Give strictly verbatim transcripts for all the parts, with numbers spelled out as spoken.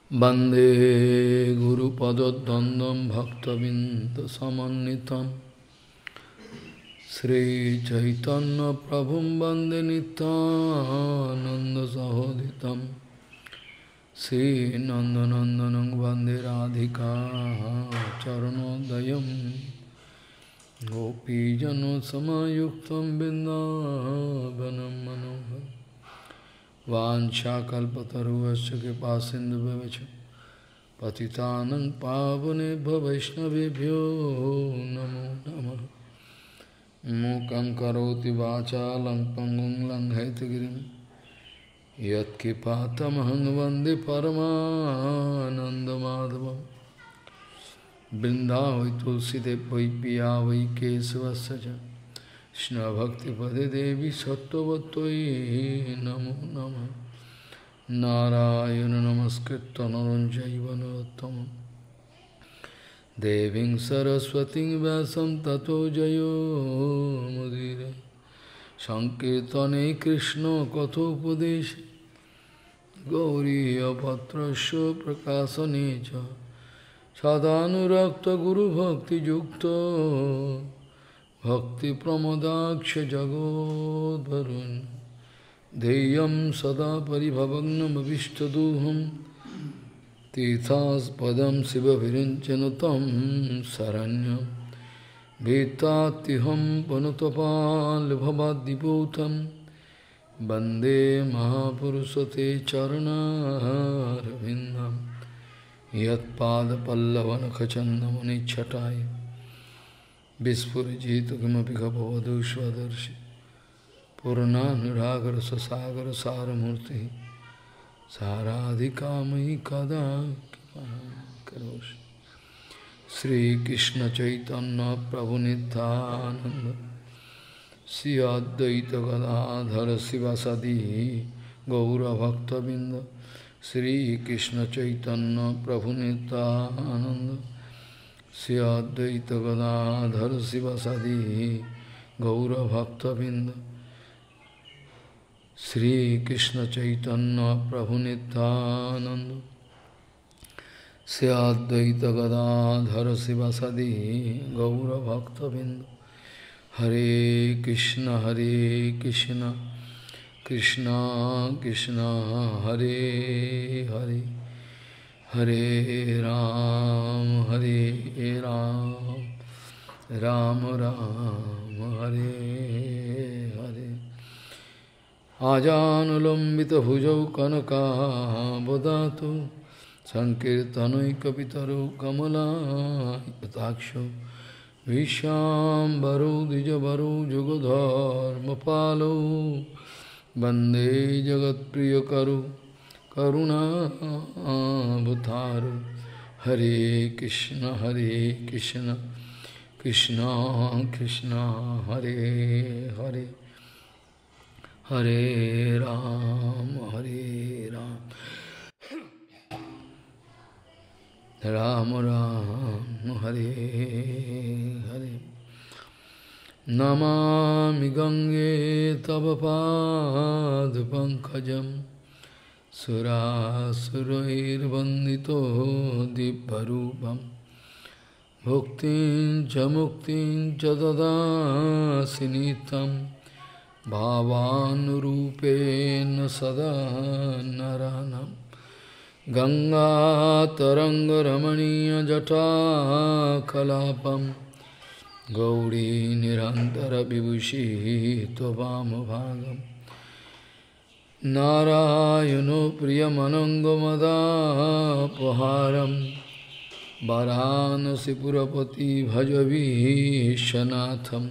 वंदे गुरुपद्वंदम भक्तबिंदसमन्वितं श्रीचैतन्य प्रभु वंदे नित्यानंदसहोदितं श्रीनंदनंदनं वंदे राधिका चरणोदयं गोपीजनसमायुक्तं बिन्दावनं मनोहरम् वाञ्छाकल्पतरुश्च कृपासिन्धुभ्यश्च पतितानं पावनेभ्यो वैष्णवेभ्यो नमो नमः। मूकं करोति वाचालं पङ्गुं लङ्घयितगिरिं यत्कृपातमहं वन्दे परमानन्दमाधवं। वृन्दावै तुलसीदेव वै पिया वै केशवस्य च कृष्णभक्तिपदे देवी सत्त्ववत्त्वयि नमो नमः। नारायण नमस्कृत्य नरं चैव नरोत्तमं देवीं सरस्वतीं व्यासं ततो जयो मुदीरये। संकीर्तने कृष्ण कथोपदेशे गौरीयपत्रस्य प्रकाशने च सदानुरक्त गुरुभक्तियुक्तो भक्ति प्रमोदाक्ष जगोद्वरुन् ध्येयं सदा परिभवग्नमभिष्टदोहं तीर्थास्पदं शिवविरिञ्चनुतं शरण्यं भीतात्युहं पुनतपाल्भवाद्दिपूतं वन्दे महापुरुषते चरणारविन्दं यत्पादपल्लवनखचन्दमुनिच्छटाय विस्फुरिजित किमपि गभवधू स्वदर्शि पूर्णानुरागर ससागर सारमूर्ति साराधिकामयि कदा करोषि। श्रीकृष्ण चैतन्य प्रभु नित्यानंद श्री अद्वैत गदाधर शिवासादि गौरभक्तबिंद श्रीकृष्ण चैतन्य प्रभु नित्यानंद श्री अद्वैत गदाधर शिवासादि गौरभक्तबिंद श्रीकृष्ण चैतन्य प्रभु नित्यानंद श्री अद्वैत गदाधर शिवासादि गौरभक्तबिंद। हरे कृष्ण हरे कृष्ण कृष्ण कृष्ण हरे हरे हरे राम हरे राम राम राम हरे हरे। आजानुलंबितभुजौ कनकावदातु संकीर्तनैकपितरौ कमलायताक्षौ विश्वाम्बरौ द्विजवरौ जुगधर्मपालौ वन्दे जगत्प्रियकरौ करुणावतारो। हरे कृष्ण हरे कृष्ण कृष्ण कृष्ण हरे हरे हरे राम हरे राम राम राम हरे हरे। नमामि गंगे तव पादपङ्कजं सुरासुरैर्वन्दितो दिव्यरूपं भुक्तिं च मुक्तिं च ददासि नित्यं भावानुरूपेण सदा नराणां। गङ्गातरङ्गरमणीयजटाकलापं गौरी निरन्तरविभूषिः त्ववामभागम्। नारायणो प्रियमनङ्गमदापहारं वाराणसीपुरपति भजवीशनाथं।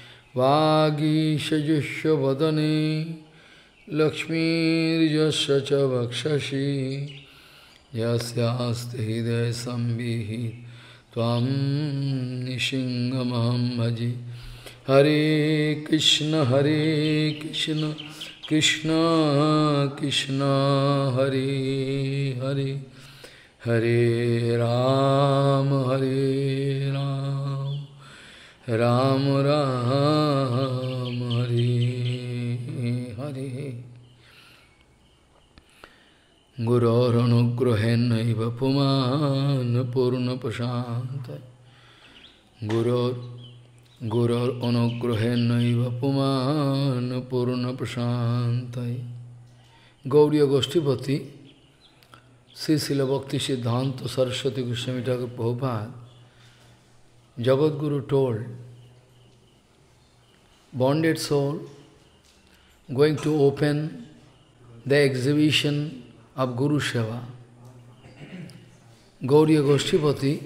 वागीशजुष्वदने लक्ष्मीर्यस्य च वक्षसि यस्यास्ति हृदयसंवित् त्वां निशिङ्गमहं भजे। हरे कृष्ण हरे कृष्ण कृष्ण कृष्ण हरे हरे हरे राम हरे राम राम राम हरे Hare. Guror anugrahenaiva puman purna prashanta. Guror Guror anugrahenaiva puman purna prashanta. Gauriya Goshtipati, Sri Srila Bhakti Siddhanta Saraswati Goswami Thakur Prabhupada, Jagadguru told, bonded soul going to open the exhibition of Guru Seva. Gauriya Goshtipati,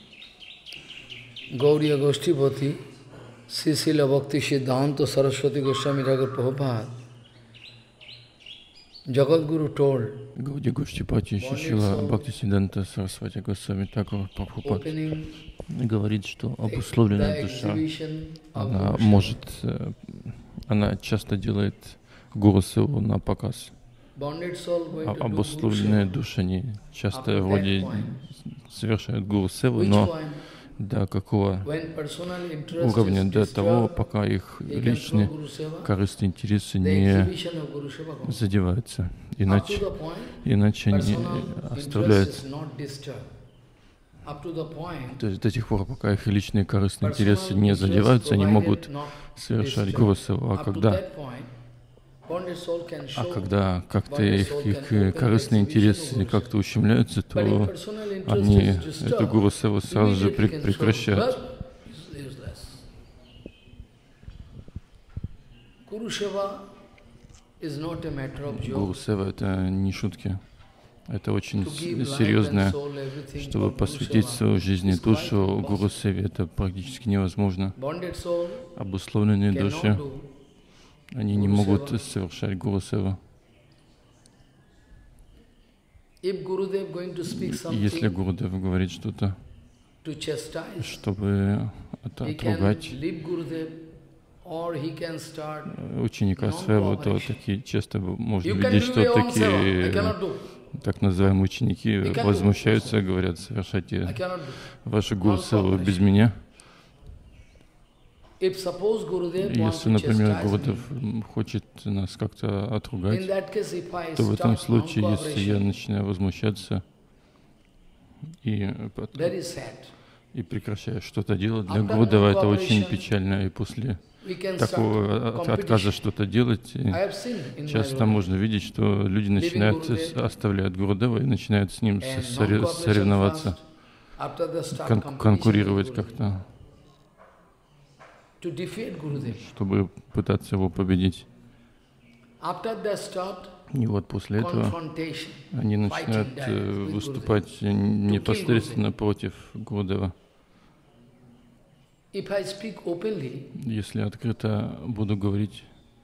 Gauriya Goshtipati, Sri Srila Bhakti Siddhanta Saraswati Goswami Thakur Prabhupada, Jagadguru told, Гаудия Гоштипати, Шишила Бхактисиддханта Сарасвати Госвами Тхакур Прабхупад говорит, что обусловленная душа, она может, она часто делает Гуру Севу на показ. А обусловленные души, они часто вроде совершают Гуру Севу, но до какого уровня? До того, пока их личные корыстные интересы не задеваются. Иначе, иначе они оставляют. То есть до тех пор, пока их личные корыстные интересы не задеваются, они могут совершать Гуру Севу. А когда, а когда как-то их, их корыстные интересы как-то ущемляются, то они эту Гуру Севу сразу же прекращают. Гуру Сева — это не шутки. Это очень серьезное, чтобы посвятить свою жизнь и душу Гуру Севе. Это практически невозможно. Обусловленные души, они не могут совершать Гуру Севу. Если Гурудев говорит что-то, чтобы отругать ученика своего, то такие часто можно видеть, что такие так называемые ученики возмущаются, говорят: совершайте вашу Гуру Севу без меня. Если, например, Гурудев хочет нас как-то отругать, то в этом случае, если я начинаю возмущаться и, и прекращаю что-то делать, для Гурудева это очень печально. И после такого отказа что-то делать, часто можно видеть, что люди начинают оставлять Гурудева и начинают с ним соревноваться, кон конкурировать как-то, чтобы пытаться его победить. И вот после этого они начинают выступать непосредственно против Гурудева. Если открыто буду говорить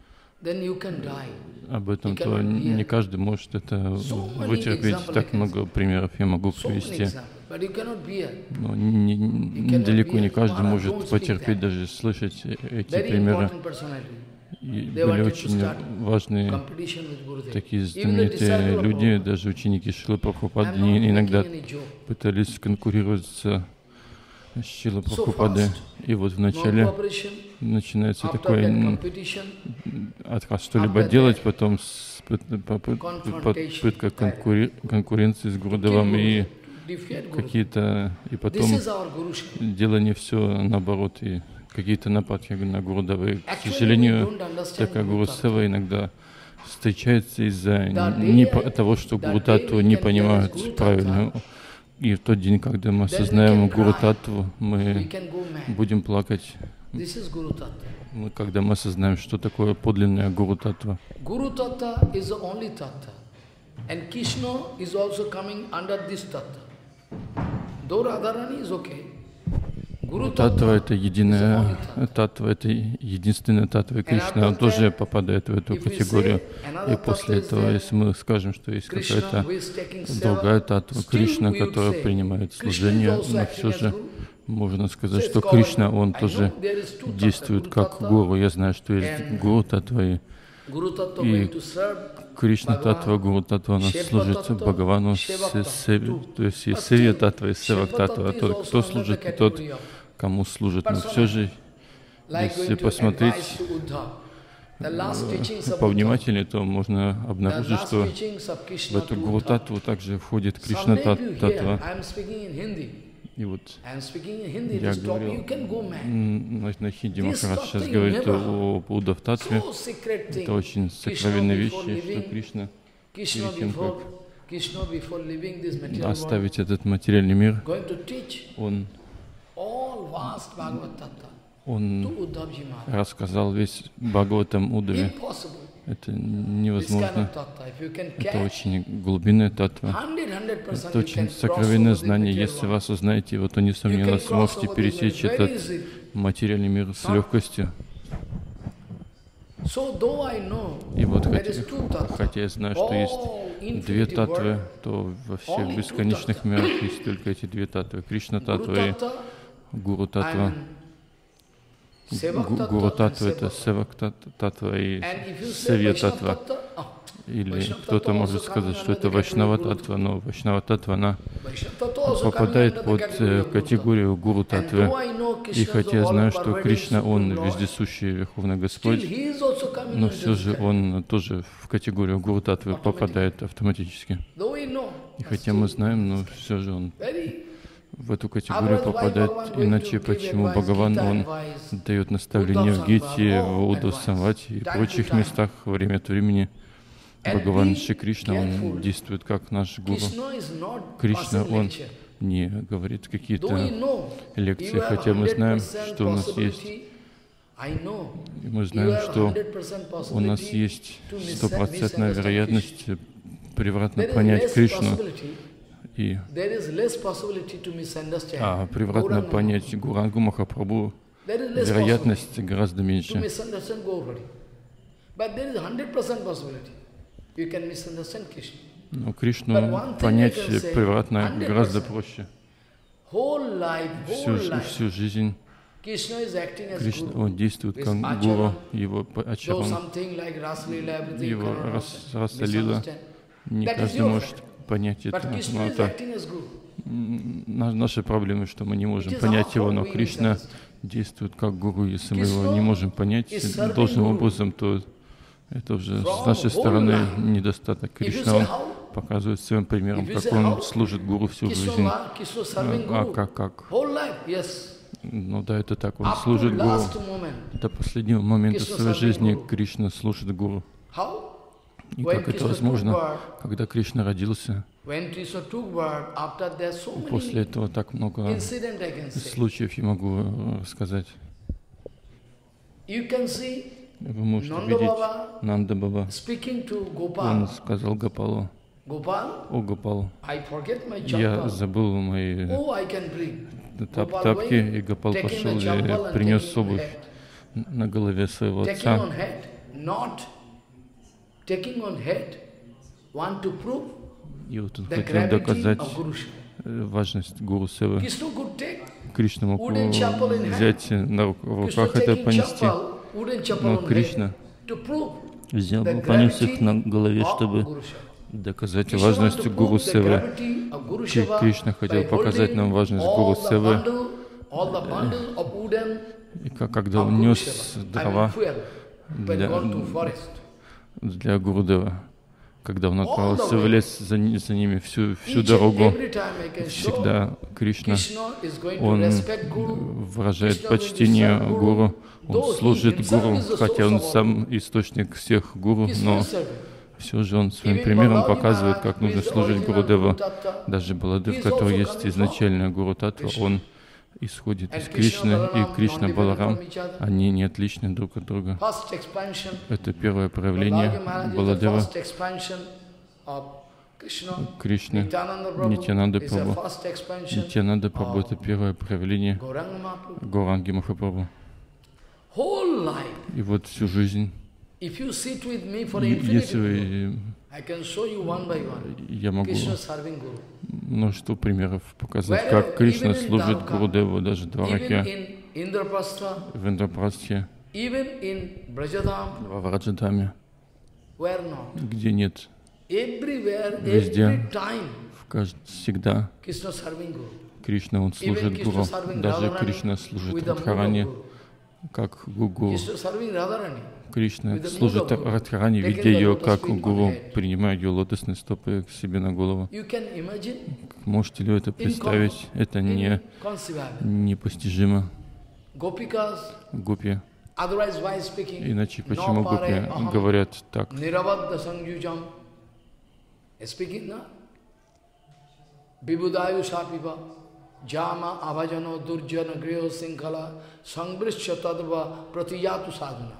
об этом, то не каждый может это вытерпеть. Так много примеров я могу привести. Но не, не, далеко не каждый может потерпеть, даже слышать эти примеры. И были очень важные такие знаменитые люди, даже ученики Шрилы Прабхупады, они иногда пытались конкурировать с Шрилой Прабхупадой. И вот вначале начинается такой отказ что-либо делать, потом попытка конкури конкуренции с Гурудевом и какие-то, и потом делание все наоборот, и какие-то нападки на Гурудева. И, к сожалению, такая Гуру Сева иногда встречается из-за не того, что Гуру Таттву не понимают правильно. И в тот день, когда мы осознаем Гуру Таттву, мы будем плакать. Мы, когда мы осознаем, что такое подлинная Гуру Таттва. Guru Tattva is the only Tattva. And Krishna is also coming under this Tattva. Though Radharani is okay. Таттва — это единая Таттва, это единственная Таттва, и Кришна, он тоже попадает в эту категорию. И после этого, если мы скажем, что есть какая-то другая Таттва, Кришна, которая принимает служение, но все же можно сказать, что Кришна, он тоже действует как Гуру. Я знаю, что есть Гуру Таттва, и, и Кришна Таттва, Гуру Таттва, она служит Бхагавану, то есть есть Севья Таттва и Севак Таттва. Тот, кто служит, и тот, кому служит. Но все же, если посмотреть повнимательнее, то можно обнаружить, что в эту Гуру-татву также входит Кришна-татва. И вот я говорил, на, на хинди Махарадж сейчас говорит о Уддав-татве. Это очень сокровенные вещи, что Кришна, перед тем, как оставить этот материальный мир, он, он рассказал весь Бхагаватам Уддаве. Это невозможно. Это очень глубинная татва. Это очень сокровенное знание. Если вы осознаете его, то, несомненно, сможете пересечь этот материальный мир с легкостью. И вот, хотя, хотя я знаю, что есть две татвы, то во всех бесконечных мирах есть только эти две татвы. Кришна-татва и Гуру-татва. Гуру-татва — это Севак-татва и Севья-татва. Или кто-то может сказать, что это Вайшнава-татва, но Вайшнава-татва, она попадает под категорию Гуру-татвы. И хотя я знаю, что Кришна, Он вездесущий Верховный Господь, но все же Он тоже в категорию Гуру-татвы попадает автоматически. И хотя мы знаем, но все же Он в эту категорию попадает. Иначе почему Бхагаван, Он дает наставления в Гите, в Уддав-самвате и прочих местах время от времени. Бхагаван Шри Кришна, Он действует как наш Гуру. Кришна, Он не говорит какие-то лекции, хотя мы знаем, что у нас есть. И мы знаем, что у нас есть стопроцентная вероятность превратно понять Кришну. И а превратно понять Гурангу Махапрабху вероятность гораздо меньше. Но Кришну понять превратно гораздо проще. Всю, всю жизнь Кришна, Он действует как Гуру, Его ачаран, Его раса-лила. Не каждый может понять это. Но это наши проблемы, что мы не можем понять Его, но Кришна действует как Гуру. Если мы Его не можем понять должным образом, то это уже с нашей стороны недостаток. Кришна, Он показывает своим примером, как Он служит Гуру всю жизнь. А, а как, как? Ну да, это так. Он служит Гуру. До последнего момента своей жизни Кришна служит Гуру. И как это возможно, когда Кришна родился? После этого так много случаев я могу рассказать. Вы можете видеть Нанда Баба. Он сказал Гопалу: «О, Гопал, я забыл мои тап тапки», и Гопал пошел и принес обувь на голове своего отца. И вот он хотел доказать важность Гуру Севы. Кришна мог взять на руках это понести, но Кришна взял, понес их на голове, чтобы доказать важность Гуру Севы. Кришна хотел показать нам важность Гуру Севы. И когда он нес дрова для, для Гурудева, когда он отправился в лес за, за ними всю, всю дорогу, всегда Кришна, он выражает почтение Гуру, он служит Гуру, хотя он сам источник всех Гуру, но все же он своим примером показывает, как нужно служить Гурудеву. Даже Баладев, который есть изначально Гуру Татва, он исходит из Кришны, и Кришна Баларам, они не отличны друг от друга. Это первое проявление Баладева, Кришны, Нитьянанда Прабху. Нитьянанда Прабху — это первое проявление Гауранги Махапрабху. И вот всю жизнь, если вы, я могу множество примеров показать, как Кришна служит Гурудеву, даже Двараке, в Индрапрастхе, во Враджадхаме, где нет. Везде, в кажд... всегда Кришна, Он служит Гуру. Даже Кришна служит Радхарани, как Гугу. Krishna serving Radharani. Кришна With the служит mood of Guru. Радхарани, Taking видя the ее, lotus как feet on Гуру head. принимает ее лотосные стопы к себе на голову. You can imagine? Можете ли вы это представить? Это не, Inconceivable. непостижимо. Gopikas, Гопи. otherwise why speaking? Иначе почему No гопи pare aham говорят так? Nirabadda sangyujam. Speaking, na? Vibhudayu sapiva. Jama avajano durjana griho sinkhala sangbrischa tadva pratiyatu sadhana.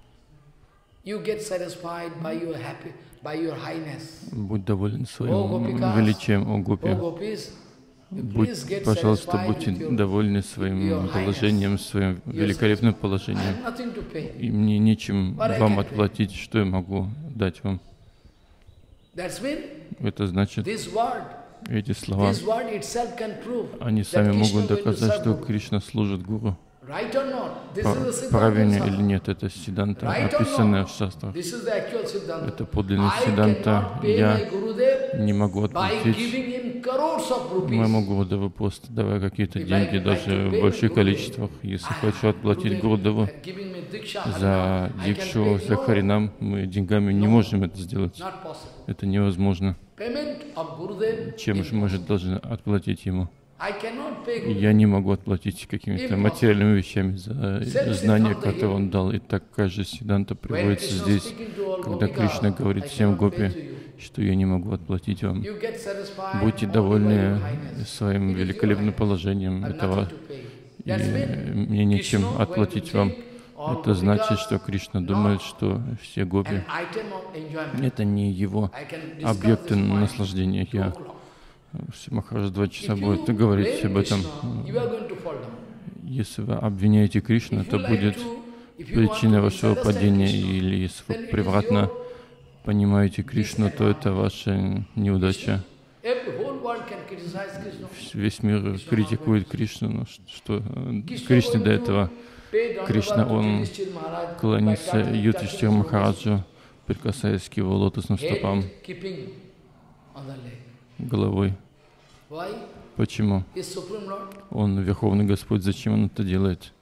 You get satisfied by your happy, by your highness. Будь доволен своим Oh, Gopikas, величием, о Гопи. oh Gopis, Будь, please get пожалуйста, satisfied будьте with your, довольны your своим highness. положением, своим великолепным I положением. have nothing to pay. И мне нечем But I вам can pay. отплатить, что я могу дать вам. That's mean Это значит, this word, эти слова, this word itself can prove они that сами Krishna могут going to доказать, serve что Guru. Кришна служит Гуру. Right or not? This is the Siddhanta Правильно Sadhana. или нет, это Сиддханта, Right or описанная not? в шастрах. This is the actual Siddhanta. Это подлинный I Сиддханта. cannot pay Я my Gurudev не могу by отплатить giving him crores of rupees. моему Гурудеву просто давая какие-то If I деньги, like даже to в pay больших Gurudev, количествах. Если ah, хочу отплатить Gurudev Гурудеву had given me diksha, за Harinam, I can дикшу, pay. за No, Харинам, мы деньгами не No. можем это сделать. not possible. Это невозможно. Payment of Gurudev, Чем же мы же должны отплатить ему? I cannot pay Gurudev. Я не могу отплатить какими-то материальными вещами за знания, которые он дал. И такая же Сиддханта When приводится Krishna здесь, speaking to all когда Gopikas, Кришна говорит I всем cannot pay гопи, to you. что я не могу отплатить вам. You get satisfied Будьте only by довольны your highness. своим It is your великолепным highness. положением I have этого, nothing to pay. и That's mean мне нечем Krishna отплатить going to вам. take all Это значит, Gopikas, что Кришна not думает, что все гопи an item of enjoyment. — это не его I can discuss объекты this point наслаждения. two Я o'clock. Махарадж два часа If будет you говорить blame об этом. Krishna, you are going to fall down. Если вы обвиняете Кришну, If это you like будет to- if you want причиной to вашего misunderstand падения, Krishna, или если then вы it is превратно your понимаете Кришну, то это ваша неудача. Every whole world can criticize Krishna. Весь мир критикует Кришну, но что э, Krishna Кришне going до to этого pay Dandavad Кришна, to он Yudhishthira Maharaj клонится by touching- Юдхиштхире touching his Махараджу, прикасаясь к его лотосным head, стопам keeping on the leg. головой. Why? Почему? Is Supreme Lord Он Верховный Господь, зачем он это делает?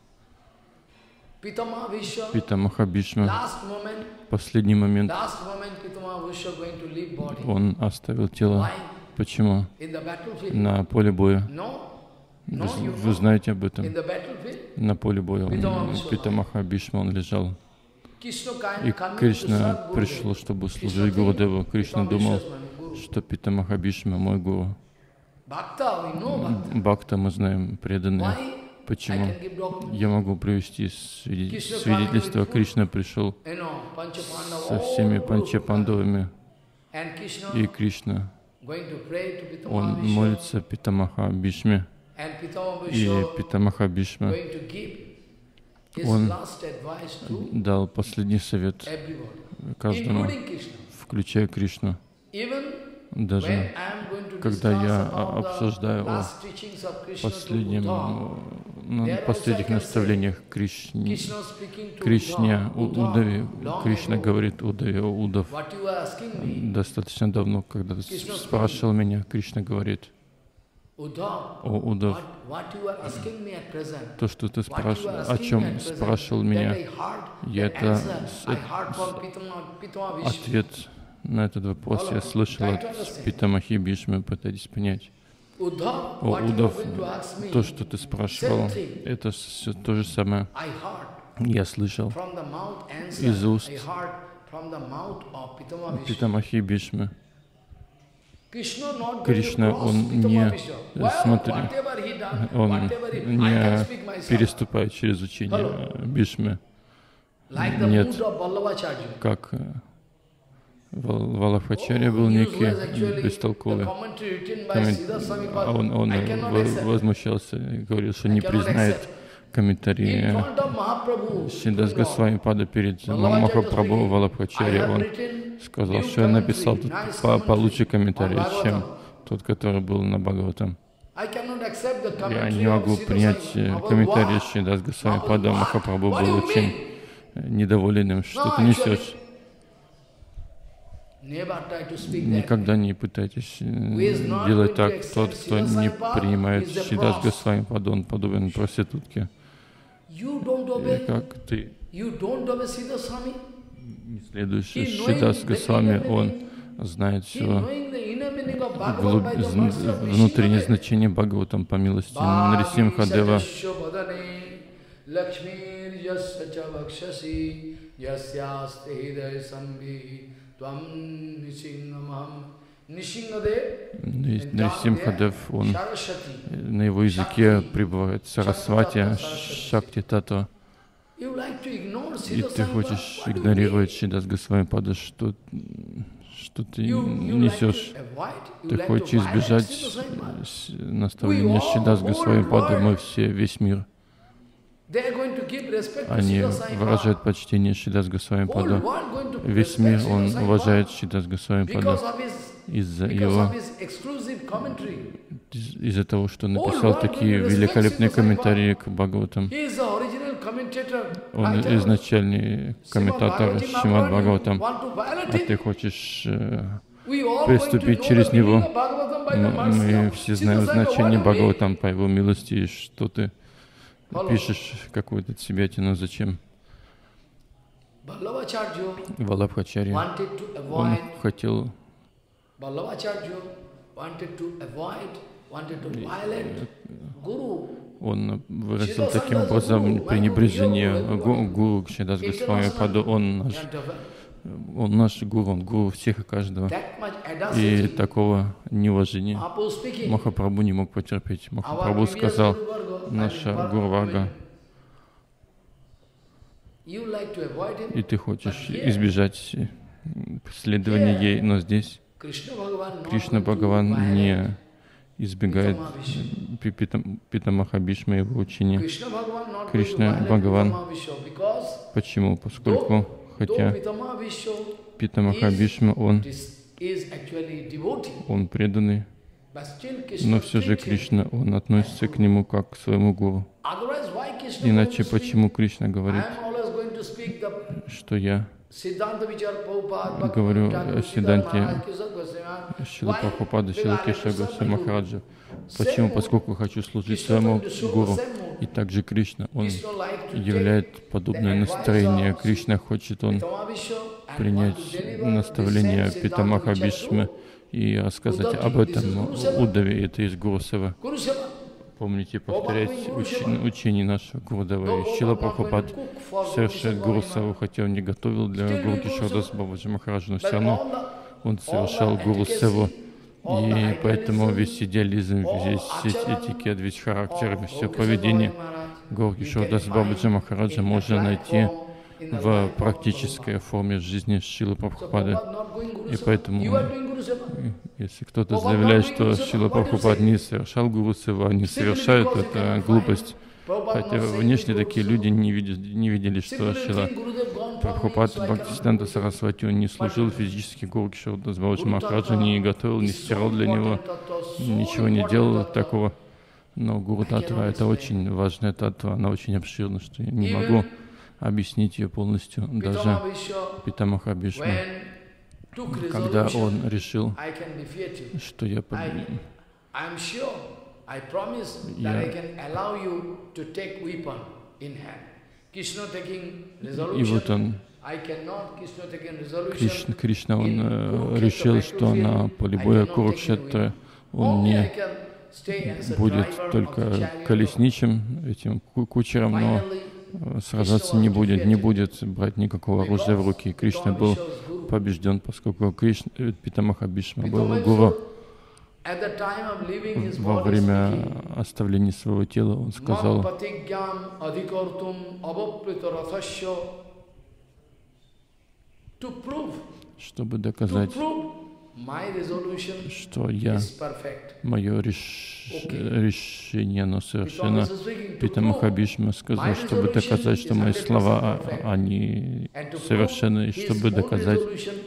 Pitama Bhishma, Питамаха Бхишма, last moment, последний момент, last moment Pitama Bhishma going to leave body. он оставил тело. Why? Почему? In the battlefield? На поле боя. No. Вы, No, you вы know. знаете об этом? In the battlefield, На поле боя он, Питамаха Питамаха Бхишма, он лежал. Krishna kind И coming to Кришна serve пришел, Gurudev. чтобы Krishna служить think Гурудеву. Кришна Pitama думал, Bhishma is my Guru. что Питамаха Бхишма мой гуру. Bhakta, we know Bhakta. Бхакта, мы знаем, преданные. Why? I Почему? can give documents. Я могу привести свиде- Krishna свидетельство. coming with Кришна пришел You know, Pancha Pandava, со all всеми group. панчапандавами, And Krishna и Кришна, going to pray to Pitama он Bhishma. молится Питамаха Бхишме, And Pitama и Bhishma Питамаха Бхишма going to give his Он last advice to дал последний совет everybody, каждому, including Krishna. включая Кришну. Even Даже when I am going to когда discuss я about the обсуждаю о last teachings of Krishna to последнем, Uddhava, ну, there also последних I can say, наставлениях Кришне, Krishna speaking to Кришне, Uddhava, У- Удаве, long Кришна ago, говорит Удаве, о Удав, what you are asking me, достаточно давно, когда ты Krishna спрашивал меня, Кришна говорит, Uddhava, о Удав, what, what you are asking me at present, то, что ты what you спрашивал, are о asking me чем at present, спрашивал that меня, I heard я the это answer, с- I heard from Pitama, Pitama Vishnu. ответ на этот вопрос я слышал от Питамахи Бхишмы, пытайтесь понять. Uddhava, О what you are Удав, going to ask me, то, что ты спрашивал, это все то же самое. I heard Я слышал from the mouth answer, из уст I heard from the mouth of Pitama Vishnu. Питамахи Бхишмы. Krishna not going Кришна, to cross он Pitama не, Vishnu. Well, смотри, whatever he done, он whatever he, I can не speak myself. переступает через учение Бхишмы, Like the нет. mood of Vallabhacharya. как э, Вал- Валабхачарья был Oh, некий useless actually. бестолковый. The commentary written by коммен- Siddhartha Swami а Он, он I cannot во- accept. возмущался и говорил, что I не cannot признает accept. комментарии In front of Mahaprabhu, Сидас Supreme Lord, Госвами Пада перед Vallabhacharya Махапрабху speaking, I Валабхачарья. have Он written сказал, new что я написал commentary, тут nice по- commentary получше on комментарий, чем Bhagavatam. тот, который был на Бхагаватам. I cannot accept the Я commentary не of могу Siddhartha принять Swami. э, Mahaprabhu, комментарий what? Сидас Госвами Mahaprabhu, Пада. what? Махапрабху What do был you очень mean? э, недоволен им, что No, ты несешь. Never try to speak that. Никогда не пытайтесь э, is not делать going так. to Тот, accept кто Siddhas не Swami Pada принимает is a Сидас prost. Госвами Пада, он подобен проститутке. И как ты you don't obey Siddha Swami. не следуешь Шридас Госвами, он знает все глуб... внутреннее значение Бхагаватам по милости Нарисимха-дева. Нарисимха-дев, он на его языке пребывает Сарасвати, Шакти Татва. И ты хочешь игнорировать Шридас Госвами Пада, что, что ты несешь. Ты хочешь избежать наставления Шридас Госвами Пада, мы все, весь мир. Они выражают почтение Шридас Госвами Пада. Весь мир, он уважает Шридас Госвами Пада из-за его, из-за того, что он написал такие великолепные комментарии к Бхагаватам. Он изначальный комментатор Шримад Бхагаватам, а ты хочешь э, приступить через него. Мы, мы все знаем значение Бхагаватам по его милости, и что ты пишешь какую-то себятину, зачем? Валабхачарья, он хотел он выразил таким образом пренебрежение гуру Шридас Госвами Паду. Он наш, он наш гуру, он гуру всех и каждого. И такого неуважения Махапрабху не мог потерпеть. Махапрабху сказал, наша Гуру Варга, и ты хочешь избежать следования ей, но здесь Кришна Бхагаван не избегает Питамаха Бхишма и его учения. Кришна Бхагаван. Почему? Поскольку, хотя Питамаха Бхишма, он, он преданный, но все же Кришна, он относится к нему как к своему гуру. Иначе почему Кришна говорит, что я говорю о Сиддханте Шрила Прабхупады, Шрила Кешава Госвами Махараджа? Почему? Поскольку хочу служить своему гуру. И также Кришна, он являет подобное настроение. Кришна хочет он принять наставление Питамаха Бхишмы и рассказать об этом Уддаве. Это из Гуру Сева. Помните, повторять учение, учение нашего Гурудева. И Шрила Прабхупад совершает Гуру Севу, хотя он не готовил для Гуру Кишордаса Бабаджи Махараджа, но все равно он совершал Гуру Севу. И поэтому весь идеализм, весь этикет, весь характер, все поведение Гуру Кишордаса Бабаджи Махараджа можно найти в практической форме жизни Шрилы Прабхупады. И поэтому, если кто-то заявляет, что Шрила Прабхупад не совершал Гуру Сева, не совершает, это глупость. Хотя внешне такие люди не видели, не видели что Шрила Прабхупад Бхактисиданта Сарасвати, он не служил физически Гуру Кишордаса Бабаджи Махараджа, не готовил, не стирал для него, ничего не делал такого. Но Гуру Татва — это очень важная татва, она очень обширна, что я не могу объяснить ее полностью. Даже Питамаха Бхишма, когда он решил, что я победил, я... И вот он, Кришна, Кришна, он э, решил, что на поле боя Курукшетра он не будет только колесничим, этим кучером, но сражаться не будет, не будет брать никакого оружия в руки. Кришна был побежден, поскольку Кришна, Питамаха Бхишма был гуру. Во время оставления своего тела он сказал, чтобы доказать, что я, мое реш... решение, оно совершенно. Питамаха Бхишма сказал, чтобы доказать, что мои слова, они совершенны, и чтобы доказать,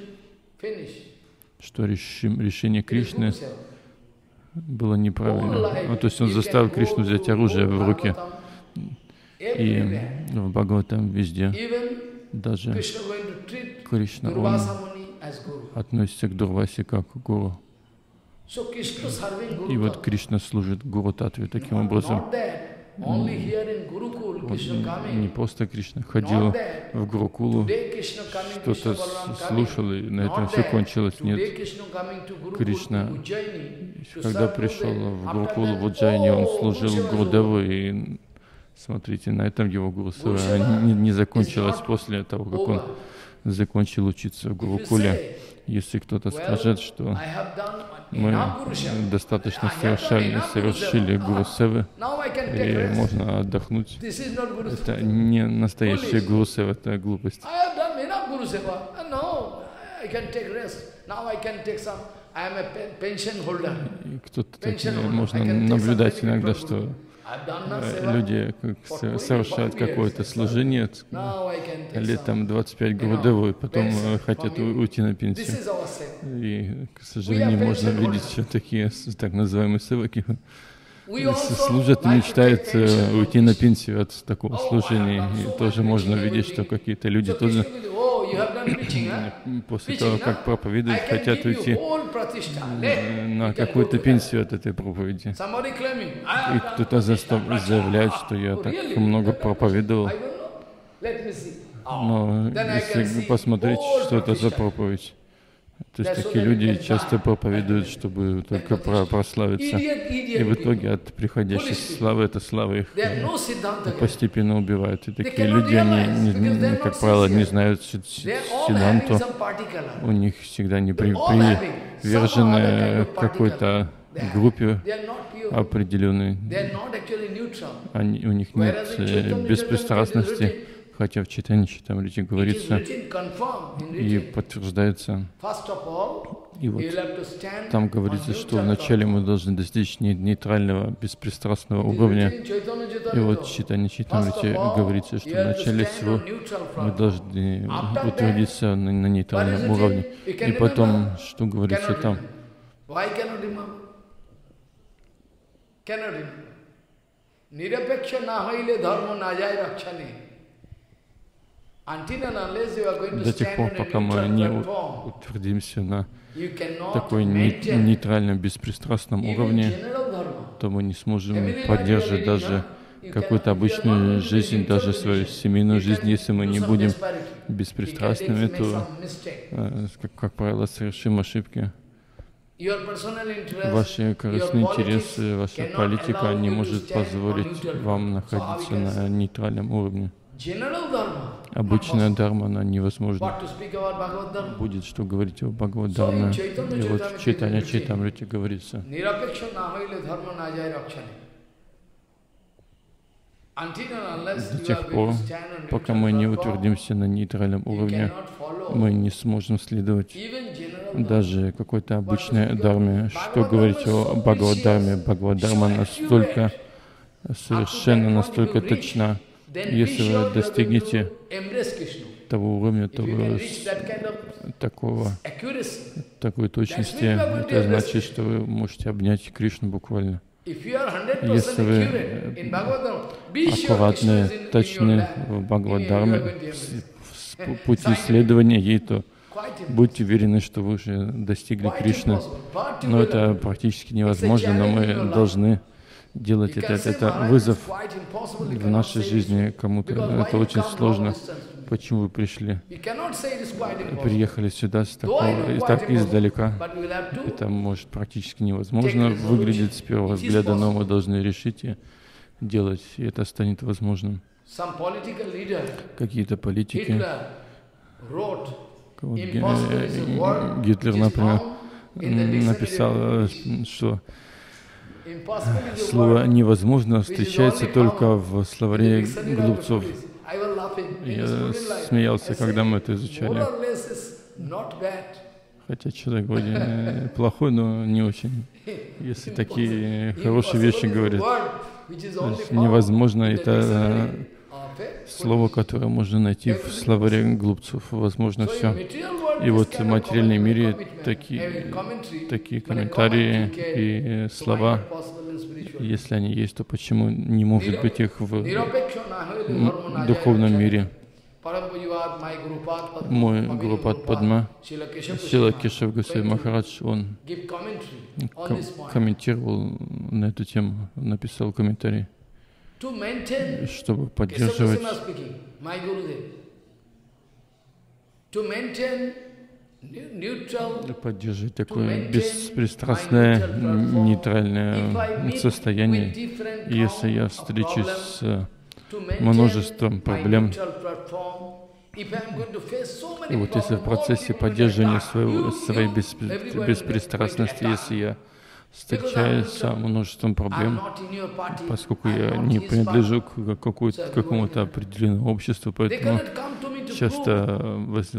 что решим... решение Кришны было неправильно. Ну, то есть он заставил Кришну взять оружие в руки. И в Бхагаватам везде, даже Кришна, он относится к Дурвасе как к гуру. И вот Кришна служит Гуру Татве таким образом. Он не просто Кришна ходил в Гурукулу, что-то слушал, и на этом все кончилось. Нет. Кришна, когда пришел в Гурукулу в Уджайне, он служил Гурудеву, и смотрите, на этом его Гурусева не, не закончилось после того, как он закончил учиться в Гурукуле. Если кто-то скажет, что мы достаточно совершали, совершили Гурусевы, и можно отдохнуть, это не настоящая Гурусева, это глупость. И кто-то так, можно наблюдать иногда, что люди совершают какое-то служение, лет там двадцать пять Гурудеву, и потом хотят уйти на пенсию. И, к сожалению, можно видеть еще такие так называемые севаки, служат и мечтают уйти на пенсию от такого служения. И тоже можно видеть, что какие-то люди тоже после того, как проповедуют, хотят уйти на какую-то пенсию от этой проповеди. И кто-то заявляет, что я так много проповедовал. Но если посмотреть, что это за проповедь, то есть такие люди часто проповедуют, чтобы только прославиться. И в итоге от приходящей славы эта слава их постепенно убивает. И такие люди, они, не, не, как правило, не знают сиддханту. У них всегда не при, привержены какой-то группе определенной. Они, у них нет беспристрастности. Хотя в Чайтанья Чаритамрите говорится и подтверждается. И вот там говорится, что вначале мы должны достичь нейтрального, беспристрастного уровня. И вот в Чайтанья Чаритамрите говорится, что вначале всего мы должны утвердиться на, на нейтральном уровне. И потом, что говорится там? До тех пор, пока мы не утвердимся на такой нейтральном, беспристрастном уровне, то мы не сможем поддерживать даже какую-то обычную жизнь, даже свою семейную жизнь. Если мы не будем беспристрастными, то, как, как правило, совершим ошибки. Ваши корыстные интересы, ваша политика не может позволить вам находиться на нейтральном уровне. Обычная дхарма, она невозможна. Будет что говорить о Бхагавад-дхарме. И вот в Чайтанья Чаритамрите говорится. До тех пор, пока мы не утвердимся на нейтральном уровне, мы не сможем следовать даже какой-то обычной дхарме. Что говорить о Бхагавад-дхарме? Бхагавад-дхарма настолько совершенно, настолько точна. Если вы достигнете того уровня, того, такого, такой точности, это значит, что вы можете обнять Кришну буквально. Если вы аккуратны, точны в Бхагавад-дхарме, в пути исследования ей, то будьте уверены, что вы уже достигли Кришны. Но это практически невозможно, но мы должны делать это. Это вызов в нашей жизни кому-то. Это очень сложно. Почему вы пришли? Приехали сюда с такого, так издалека. Это может практически невозможно выглядеть с первого взгляда, но мы должны решить и делать, и это станет возможным. Какие-то политики, вот Гитлер, например, написал, что слово «невозможно» встречается только в словаре глупцов. Я смеялся, когда мы это изучали. Хотя человек вроде плохой, но не очень. Если такие хорошие вещи говорят, невозможно, это слово, которое можно найти в словаре глупцов. Возможно все. И вот в материальном мире такие, такие комментарии и слова, если они есть, то почему не может быть их в духовном мире? Мой Гурупад Падма, Шрила Кешав Госвами Махарадж, он комментировал на эту тему, написал комментарий. чтобы поддерживать, поддерживать такое беспристрастное, нейтральное состояние. Если я встречусь с множеством проблем, и вот если в процессе поддерживания своего, своей беспристрастности, если я встречаюсь с множеством проблем, поскольку я не принадлежу к какому-то определенному обществу, поэтому часто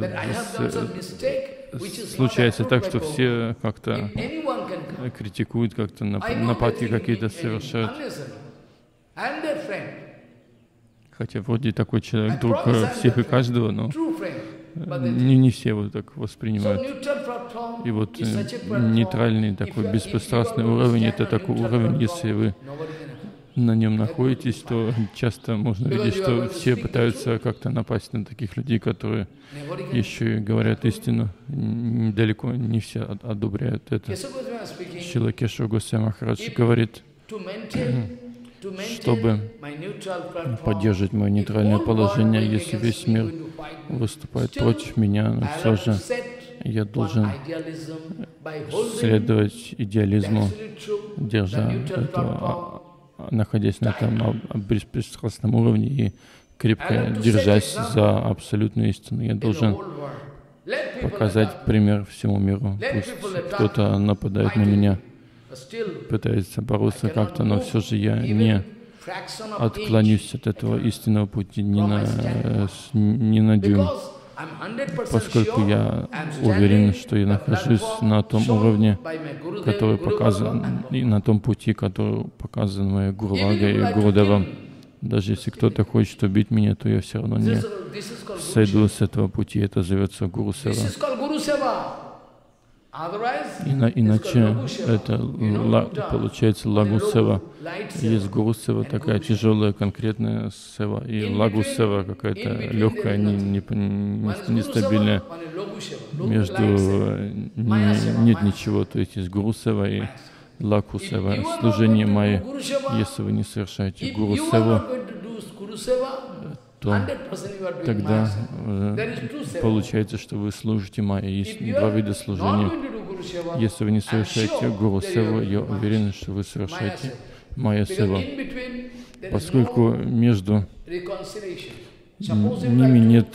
случается так, что все как-то критикуют, как-то нападки какие-то совершают. Хотя вроде такой человек друг всех и каждого, но не, не все его так воспринимают. И вот нейтральный такой беспристрастный уровень — это такой уровень, если вы на нем находитесь, то часто можно видеть, что все пытаются как-то напасть на таких людей, которые еще и говорят истину. Далеко не все одобряют это. Шрила Кешава Госвами Махарадж говорит, чтобы поддерживать мое нейтральное положение, если весь мир выступает против меня, но все же я должен следовать идеализму, держа это, находясь на этом беспристрастном уровне и крепко держась за абсолютную истину. Я должен показать пример всему миру. Пусть кто-то нападает на меня, пытается бороться как-то, но все же я не отклонюсь от этого истинного пути ни на, ни на дюйм, поскольку я уверен, что я нахожусь на том уровне, который показан, и на том пути, который показан моей Гурвага и Гурудевом. Даже если кто-то хочет убить меня, то я все равно не сойду с этого пути. Это зовется Гуру Сева. Ина, иначе это ла, получается лагу сева. Есть гуру сева, такая тяжелая, конкретная сева, и лагу сева какая-то легкая, не, не, не, нестабильная. Между не, нет ничего, то есть есть гуру сева и лагу сева. Служение майя. Если вы не совершаете гуру севу, то тогда получается, что вы служите майя. Есть два вида служения. Если вы не совершаете гуру севу, я уверен, что вы совершаете майя севу, поскольку между ними нет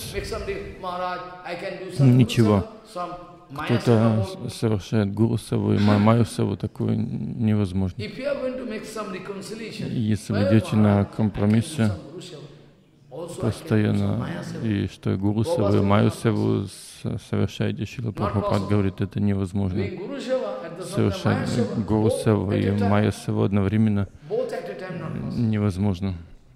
ничего. Кто-то совершает гуру севу и майя севу, такое невозможно. Если вы идете на компромиссы постоянно, и что гуру севу и майя севу совершаете, Шрила Прабхупад говорит, это невозможно. Совершать гуру севу и майя севу одновременно невозможно.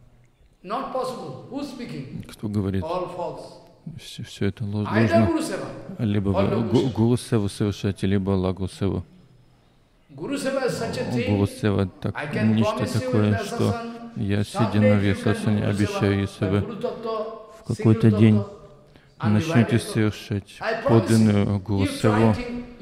Кто говорит? Все, все это ложно. Либо вы гуру севу совершаете, либо лагу севу. Гуру сева так, нечто такое, что я, сидя на вьясасане, обещаю, если вы в какой-то день начнете совершать подлинную гуру севу,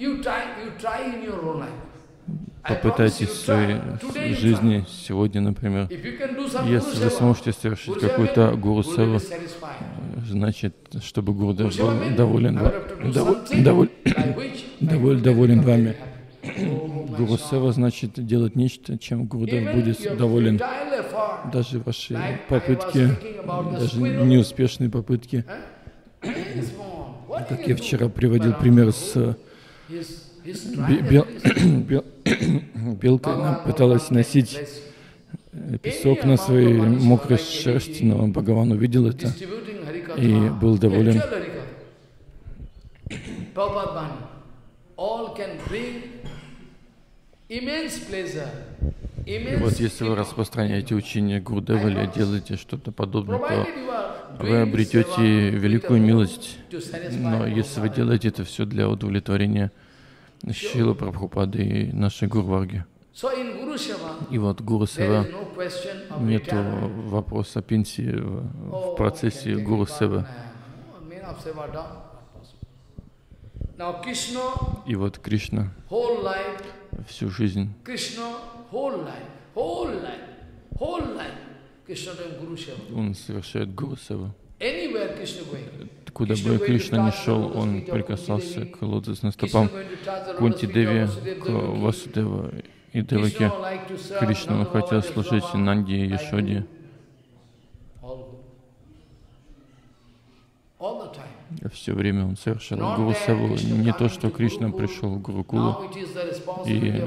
попытайтесь в своей жизни сегодня, например, если вы сможете совершить какую-то гуру севу, значит, чтобы Гурудев был доволен, доволен, доволен, доволен вами. Гуру сева значит делать нечто, чем Гурудев будет доволен. Даже ваши попытки, даже неуспешные попытки. Как я вчера приводил пример с бел, бел, белкой, она пыталась носить песок на своей мокрой шерсти, но Бхагаван увидел это и был доволен. И вот если вы распространяете учение Гурудева или делаете что-то подобное, то вы обретете великую милость. Но если вы делаете это все для удовлетворения Шрилы Прабхупады и нашей Гурварги. И вот Гуру Сева, нет вопроса пенсии в процессе Гуру Севы. И вот Кришна всю жизнь, он совершает Гуру Севу. Anywhere Krishna going. Куда бы Кришна ни шел, он прикасался к лотосным стопам Кунти Деви, к Васудева и Деваке. Кришна хотел служить Нанди и Яшоде. Все время он совершал Гуру Севу. Не то, что Кришна пришел в Гурукулу и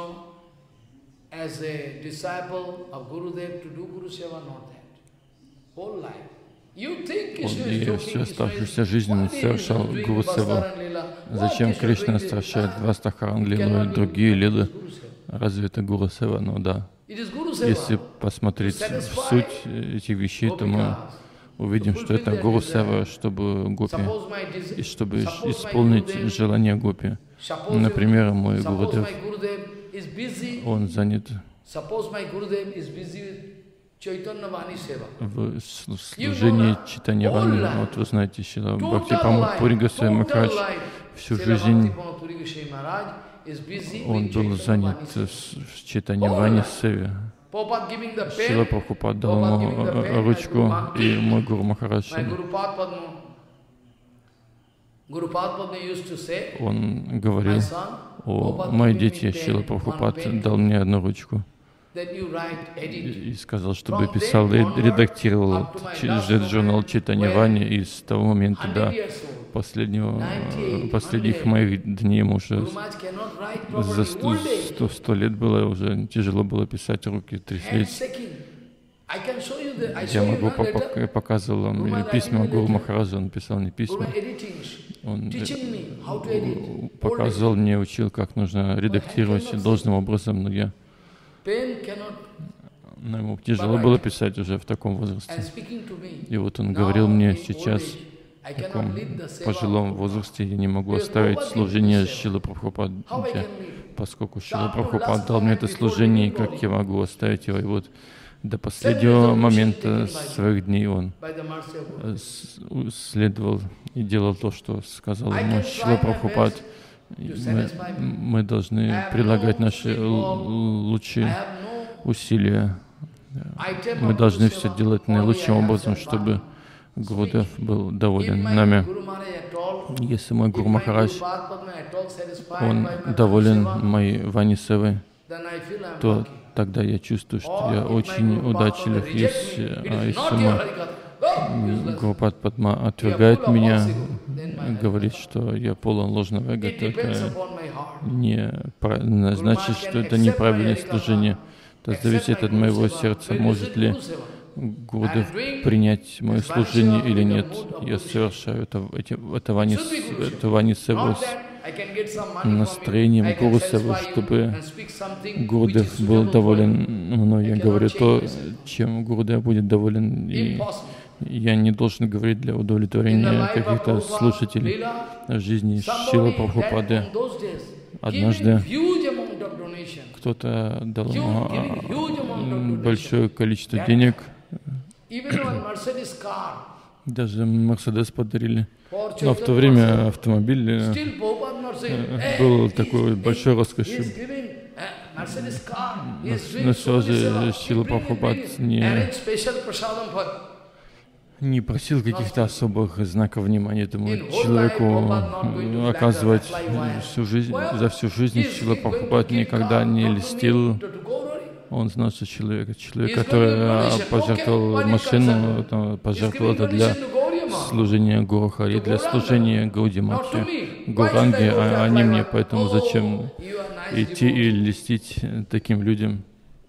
он и всю оставшуюся жизнь он совершал Гуру Севу. Зачем Кришна стращает Вастахаран Лилу и другие лилы? Разве это Гуру Сева? Ну да. Если посмотреть в суть этих вещей, то мы увидим, что это Гуру Сева, чтобы гопи, и чтобы исполнить желание гопи. Например, мой Гурудев, он занят в служении Чайтанья Вани. Вот вы знаете, Шрила Бхактипрамод Пури Госвами Махарадж всю жизнь он был занят в Чайтанья Вани Севе. Шрила Прабхупад дал ему ручку, и мой Гуру Махарадж, он говорил: о, мои дети, Шрила Прабхупад дал мне одну ручку и сказал, чтобы я писал и редактировал журнал Чайтанья Вани, и с того момента до последнего, последних моих дней ему уже за сто лет было, уже тяжело было писать, руки тряслись. Я могу, я показывал вам письма Гуру Махараджа, он писал мне письма. Он показывал мне, учил, как нужно редактировать должным образом, но я но ему тяжело было писать уже в таком возрасте. И вот он говорил мне сейчас, в таком пожилом возрасте, я не могу оставить служение Шрилы Прабхупады, поскольку Шрила Прабхупад дал мне это служение, и как я могу оставить его. И вот до последнего момента своих дней он следовал и делал то, что сказал ему Шрила Прабхупад. Мы, мы должны прилагать наши лучшие усилия. Мы должны все делать наилучшим образом, чтобы Гурудев был доволен нами. Если мой Гуру Махарадж, он доволен моей Вани Севой, то тогда я чувствую, что я очень удачлив. Если, а если мой Гурупад Падма отвергает меня, говорит, что я полон ложного эго, то это не значит, что это неправильное служение. Это зависит от моего сердца, может ли Гурудев принять мое служение или нет. Я совершаю это, это Вани Севу с настроением Гуру Севу, чтобы Гурудев был доволен мной. Я говорю то, чем Гурудев будет доволен, и я не должен говорить для удовлетворения каких-то слушателей. В жизни Шрилы Прабхупады однажды кто-то дал ему большое количество денег. Даже Мерседес подарили. Но в то время автомобиль был такой большой роскошью. Но все же Шрила Прабхупад не не просил каких-то особых знаков внимания этому человеку оказывать всю жизнь, за всю жизнь. Шрила Прабхупад никогда не льстил. Он знал, что человек, человек, который пожертвовал машину, пожертвовал это для служения Гуру Хари, для служения Гауди Матхи, Гуранги, а они мне, поэтому зачем идти и льстить таким людям?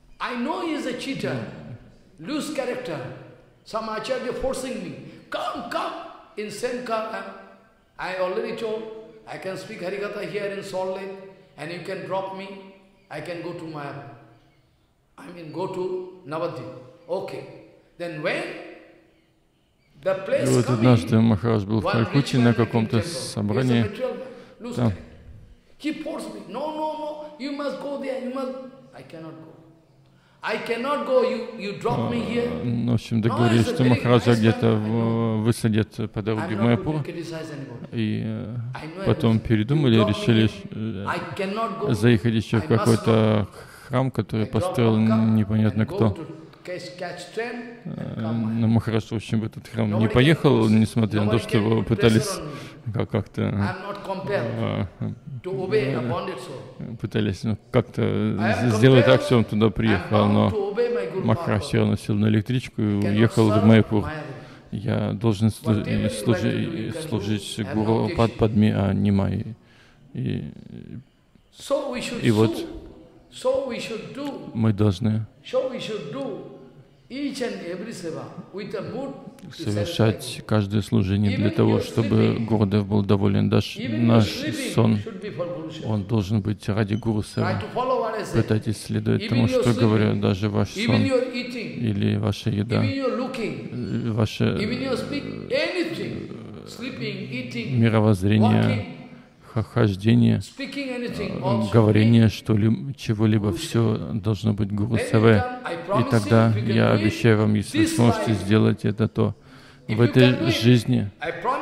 Some acharya forcing me, come, come, in same car. I already told, I can speak Harikatha here in Salt Lake, and you can drop me. I can go to my, I mean, go to Navadvip. Okay. Then when the place coming, вот однажды Махарадж был в Калькутте на каком-то собрании. Там. He forced me. No, no, no. You must go there. You must. I cannot go. I cannot go. You, you drop me here. В общем, договорились, что Махараджа где-то высадят по дороге в Майяпур. И потом передумали и решили заехать еще в какой-то храм, который построил непонятно кто. Но Махарадж, в общем, в этот храм не поехал, несмотря на то, что его пытались как-то пытались ну, как-то сделать так, что он туда приехал, но Махарадж все равно сел на электричку и уехал в Майяпур. Я должен служить, служить, служить Гуру Падме, а не Майе. И, и вот мы должны совершать каждое служение для того, чтобы Гурудев был доволен. Даже наш сон, он должен быть ради Гуру Севы. Пытайтесь следовать тому, что говорю, даже ваш сон или ваша еда, ваше мировоззрение, хождение, говорение что-либо, чего-либо, все должно быть Гуру Севе. И тогда я обещаю вам, если сможете сделать это, то в этой жизни,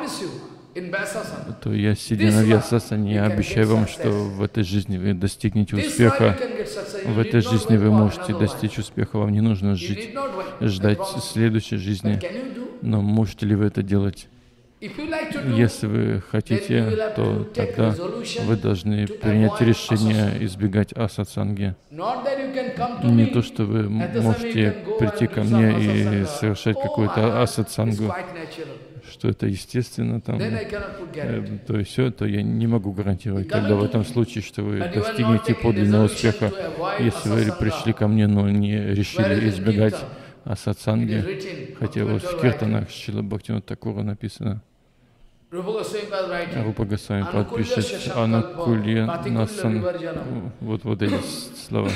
то я, сидя на Вьясасане, я обещаю вам, что в этой жизни вы достигнете успеха. В этой жизни вы можете достичь успеха. Вам не нужно жить, ждать следующей жизни. Но можете ли вы это делать? Если вы хотите, то тогда вы должны принять решение избегать асатсанги. Не то, что вы можете прийти ко мне и совершать какую-то асатсангу, что это естественно, там, э, то есть все, то я не могу гарантировать тогда в этом случае, что вы достигнете подлинного успеха, если вы пришли ко мне, но не решили избегать асатсанги, хотя вот в Киртанах Шрила Бхактивинода Такура написано, Рупа Госвами Пад пишет «Анукулья насан», вот, вот эти слова.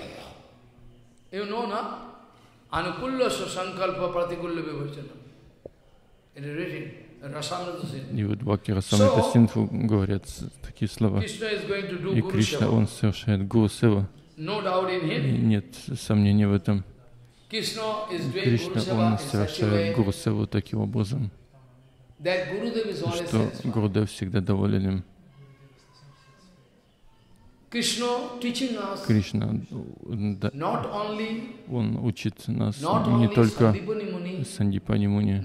И вот Бхакти Расамрита Синдху говорят такие слова. И Кришна, он совершает Гуру Сева. И нет сомнений в этом. Кришна, он совершает Гуру Севу таким образом, что Гурудев всегда доволен им. Кришна, да, он учит нас не только Сандипани Муни,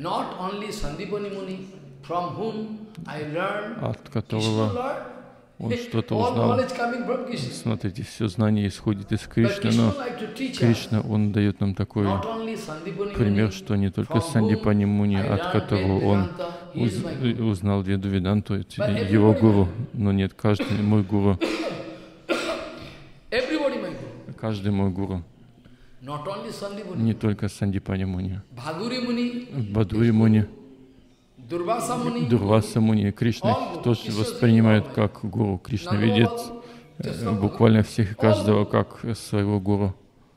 от которого он что-то узнал. Смотрите, все знание исходит из Кришны, но Кришна, он дает нам такой пример, что не только Сандипани Муни, от которого он уз, узнал Веду Веданту, его гуру, но нет, каждый мой гуру. Каждый мой гуру. Не только Сандипани Муни. Бхадури Муни, Дурваса Муни, Кришна тоже воспринимает как гуру. Кришна видит буквально всех и каждого как своего гуру.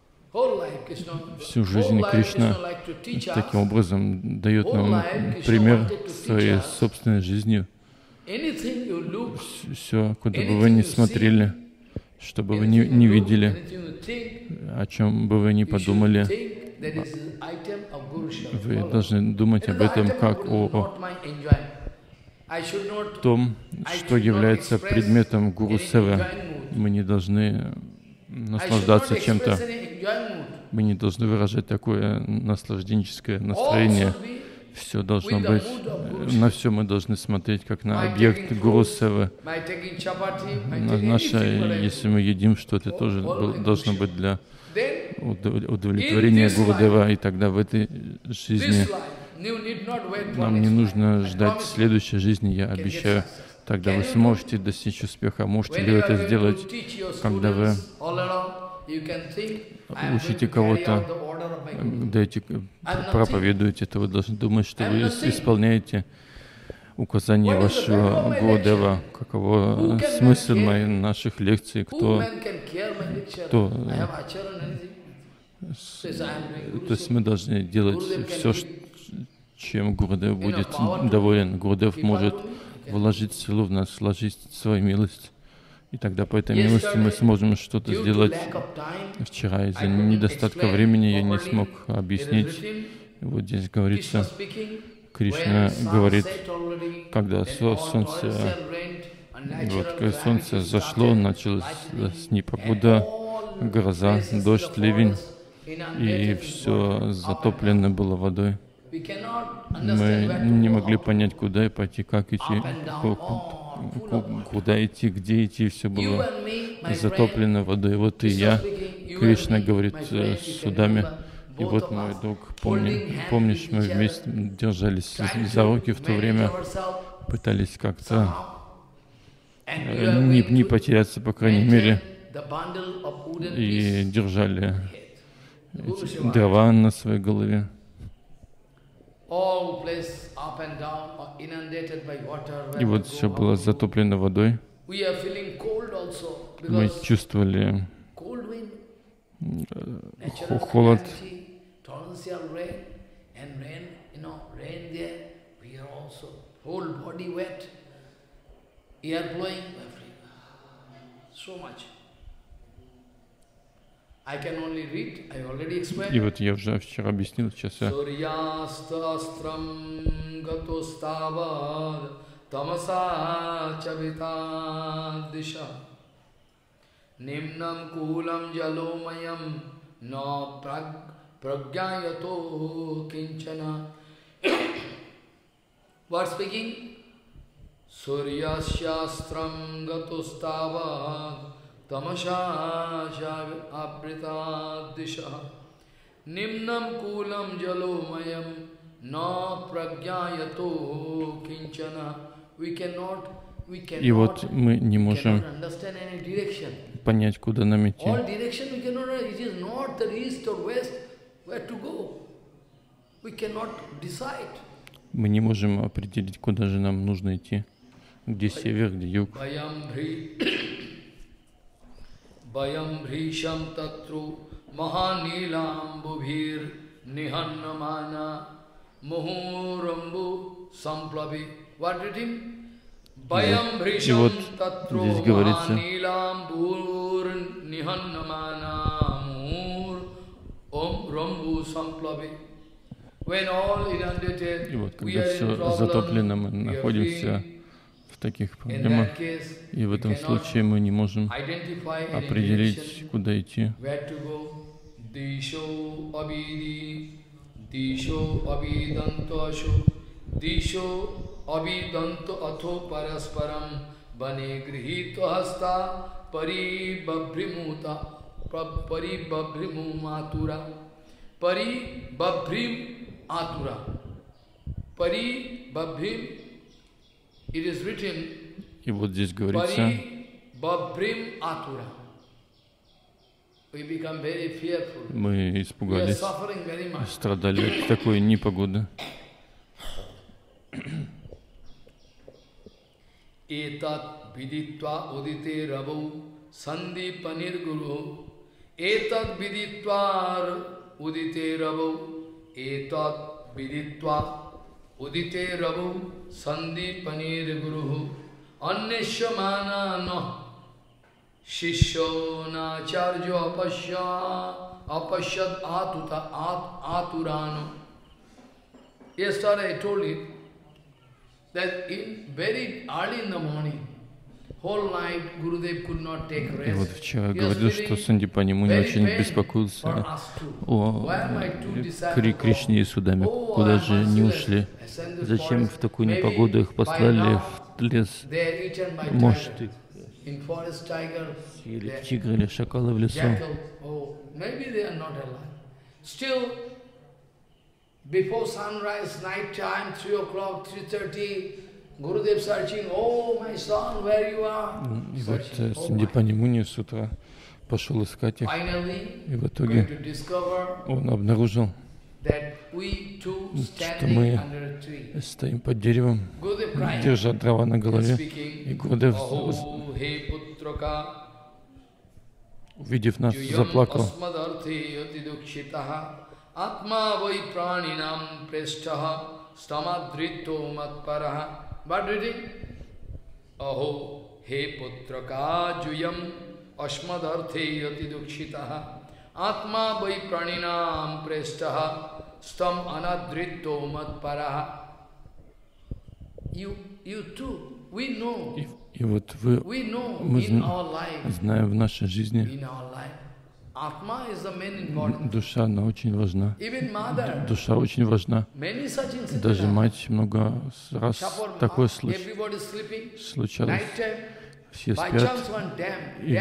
Всю жизнь Кришна таким образом дает нам пример своей собственной жизнью. Все, куда бы вы ни смотрели, что бы вы не, не видели, о чем бы вы ни подумали, вы должны думать об этом как о том, что является предметом Гуру Севы. Мы не должны наслаждаться чем-то. Мы не должны выражать такое наслажденческое настроение. Все должно быть, на все мы должны смотреть как на объект Гуру Севы. Наше, если мы едим что-то, тоже должно быть для удовлетворения Гурудева, и тогда в этой жизни нам не нужно ждать следующей жизни, я обещаю. Тогда вы сможете достичь успеха. Можете ли вы это сделать, когда вы учите кого-то, даете, проповедуете, то вы должны думать, что вы исполняете указания вашего Гурудева, каково смысл моих наших лекций, кто, кто, то есть мы должны делать все, чем Гурудев будет доволен. Гурудев может вложить силу в нас, вложить свою милость. И тогда по этой милости мы сможем что-то сделать. Вчера из-за недостатка времени я не смог объяснить. Вот здесь говорится, Кришна говорит, когда солнце, вот, когда солнце зашло, началась непогода, гроза, дождь, ливень. и все затоплено было водой. Мы не могли понять, куда и пойти, как идти, куда идти, где идти, все было затоплено водой. Вот и я, Кришна говорит с Судаме, и вот мой друг, помни, помнишь, мы вместе держались за руки в то время, пытались как-то не, не потеряться, по крайней мере, и держали эти дрова на своей голове. И вот все было затоплено водой. Мы чувствовали холод. И вот я уже вчера объяснил, сейчас я Nimnam kulam jalomayam na pragyayato kinchana. What speaking? Surya shastram gatostavad tamasha abrita disha. Nimnam kulam jalomayam na pragyayato kinchana. We cannot И вот мы не можем понять, куда нам идти. Мы не можем определить, куда же нам нужно идти, где север, где юг. И вот здесь говорится, и вот когда все затоплено, мы находимся в таких проблемах, и в этом случае мы не можем определить, куда идти. Avidanto atho parasparam bane grihito hasta paribabhrimuta paribabhrimu matura paribabhrim atura paribabhrim. It is written. И вот здесь говорится, paribabhrim atura. We become very fearful. Мы испугались, страдали от такой непогоды. Etat viditva udite ravu sandipanir guru. Etat viditva udite ravu. Etat viditva udite ravu sandipanir guru. Anneshvamana no shishyo nacharjo apashya apashyad atuta aturano. Yesterday I told you that in very early in the morning, whole night Gurudev could not take rest. И вот вчера я говорил, что Сандипани Муни очень беспокоился о Кри Кришне и Судаме. Куда же не ушли? Зачем в такую непогоду их послали в лес? Может, их съели тигры или шакалы в лесу? Before sunrise, night time, three o'clock, three thirty, Gurudev searching, oh my son, where you are? И вот Сандипани Муни с утра пошел искать их, и в итоге он обнаружил, что мы стоим под деревом, держа дрова на голове, и Гурудев, увидев нас, заплакал. Atma vai praninam prestha stamadrito matparaha. But reading, aho he putraka juyam asmadharthe yati dukshitaha. Atma vai praninam prestha stam anadrito matparaha. You, you too, we know. И вот вы, мы знаем в нашей жизни, Душа, она очень важна. Душа очень важна. Даже мать много раз такое случ... случалось. Все спят. И...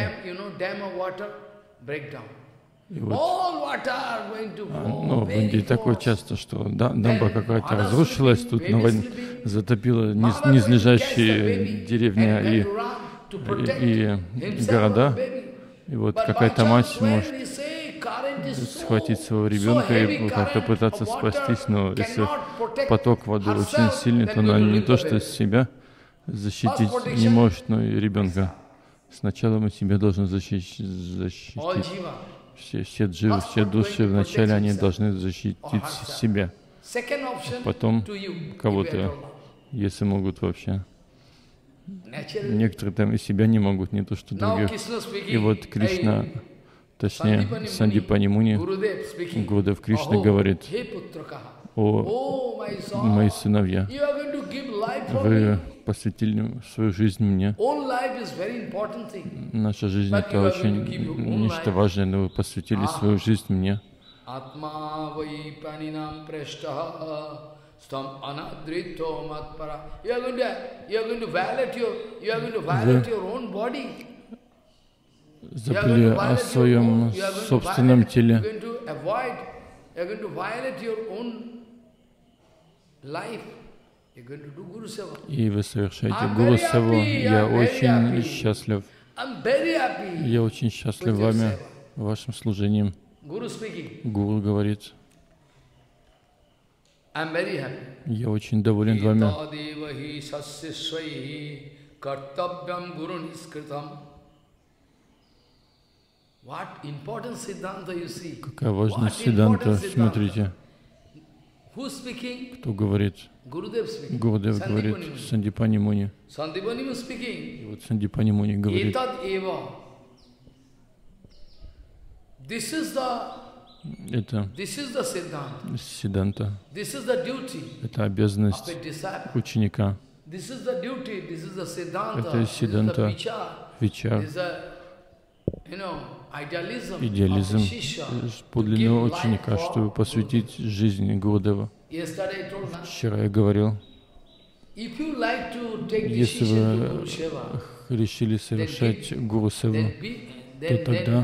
И вот, ну, в Индии такое часто, что дамба какая-то разрушилась, тут на войне затопила низ, низлежащие деревни и, и, и города. И вот какая-то мать может схватить своего ребенка и как-то пытаться спастись, но если поток воды очень сильный, то она не то что себя защитить не может, но и ребенка. Сначала мы себя должны защитить. защитить. Все, все дживы, все души вначале они должны защитить себя. Потом кого-то, если могут вообще. Некоторые там и себя не могут, не то что других. И вот Кришна, точнее Сандипани Муни, Гурудев Кришна говорит: «О, мои сыновья, вы посвятили свою жизнь мне. Наша жизнь — это очень нечто важное, но вы посвятили свою жизнь мне. Вы забыли о своем собственном теле. И вы совершаете Гуру Севу. Я очень счастлив. Я очень счастлив вами, вашим служением. Гуру говорит: я очень доволен вами. Какая важная сиддханта, смотрите. Кто говорит? Гурудев говорит, Сандипани Муни. И вот Сандипани Муни говорит: это сиддханта, это обязанность ученика, это сиддханта вичар, идеализм подлинного ученика, чтобы посвятить жизнь Гурудева. Вчера я говорил, если вы решили совершать Гуру Севу, то тогда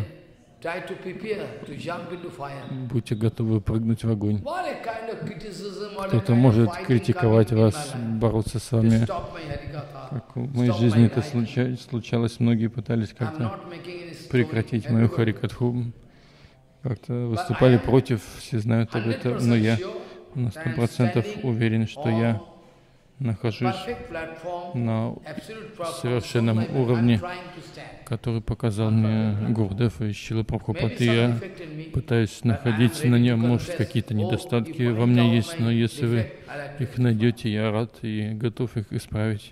будьте готовы прыгнуть в огонь. Кто-то может критиковать вас, бороться с вами. Как в моей жизни это случалось, многие пытались как-то прекратить мою харикатху, как-то выступали против, все знают об этом, но я на сто процентов уверен, что я нахожусь на совершенном уровне, который показал мне Гурудев и Шрила Прабхупад, и я пытаюсь находить на нем, может, какие-то недостатки во мне есть, но если вы их найдете, я рад и готов их исправить.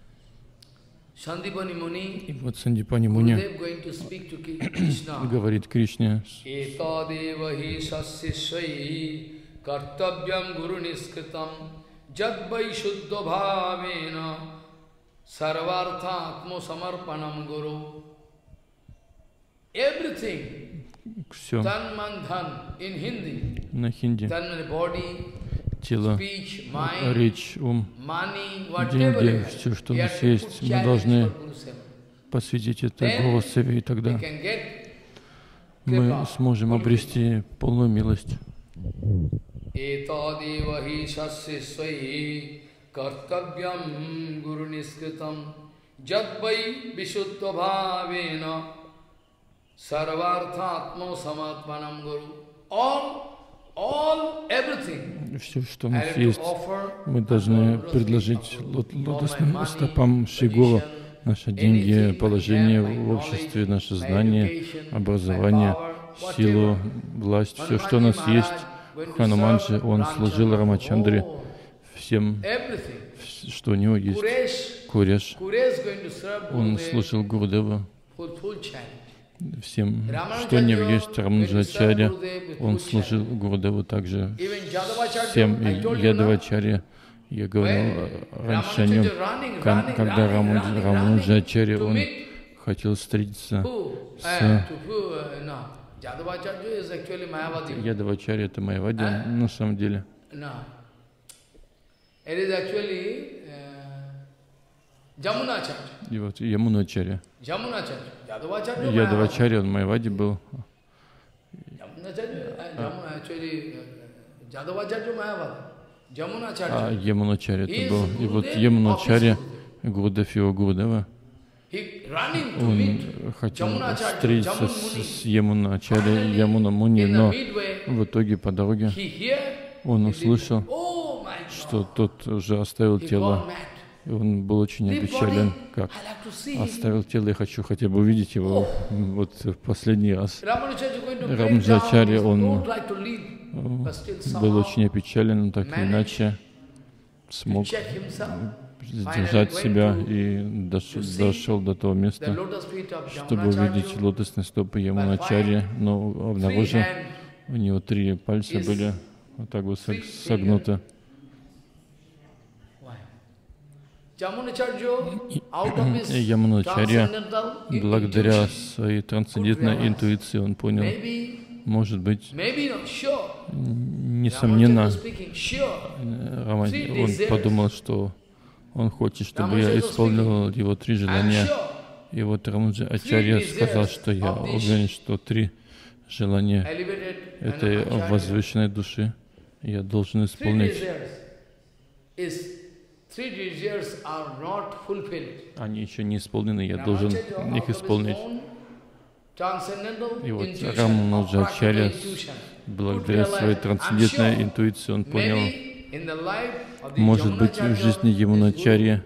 И вот Сандипани Муни говорит Кришне: Jadvai Shuddha Bhavena Sarvartha Atma Samarpanam Guru. Everything. Все на хинди. Тело, речь, ум, деньги, все, что у нас есть, мы должны посвятить это Гуру Севе, и тогда мы сможем обрести полную милость. Etadeva sasya kartavyam guru niskritam jadvai vishuddha bhavena sarvartha atma samatmanam guru. All, all, everything. Все, что у нас есть, мы должны предложить лотосным стопам Шри Гуру. Наши деньги, положение в обществе, наши знания, образование, силу, власть, все, что у нас есть. Хануманджи, он служил Рамачандре всем, что у него есть. Куреш, он служил Гурудеву всем, что у него есть. Рамануджачарья, он служил Гурудеву также всем. И Ядавачарья, я говорил раньше о нем, когда Рамануджачарья, он хотел встретиться с Ядавачарья — это Майявади на самом деле. И вот Ямуначарья. Ядавачарья, он Майявади был. А Ямуначарья это был. И вот Ямуначарья, Гурудев Гурудева, он хотел встретиться с, с Ямуначарьей, Ямуна Муни, но в итоге по дороге он услышал, что тот уже оставил тело. И он был очень опечален, как оставил тело, я хочу хотя бы увидеть его вот в последний раз. Раманачарья, он был очень опечален, но так или иначе смог сдержать себя и дошел, дошел до того места, чтобы увидеть лотосные стопы Ямуначарьи, но обнаружил, у него три пальца были вот так вот согнуты. Ямуначарья, благодаря своей трансцендентной интуиции, он понял, может быть, несомненно, он подумал, что он хочет, чтобы я исполнил его три желания. И вот Раманачарья сказал, что я уверен, что три желания этой возвышенной души я должен исполнить. Они еще не исполнены, я должен их исполнить. И вот Раманачарья, благодаря своей трансцендентной интуиции, он понял, может быть, в жизни Ямуначарьи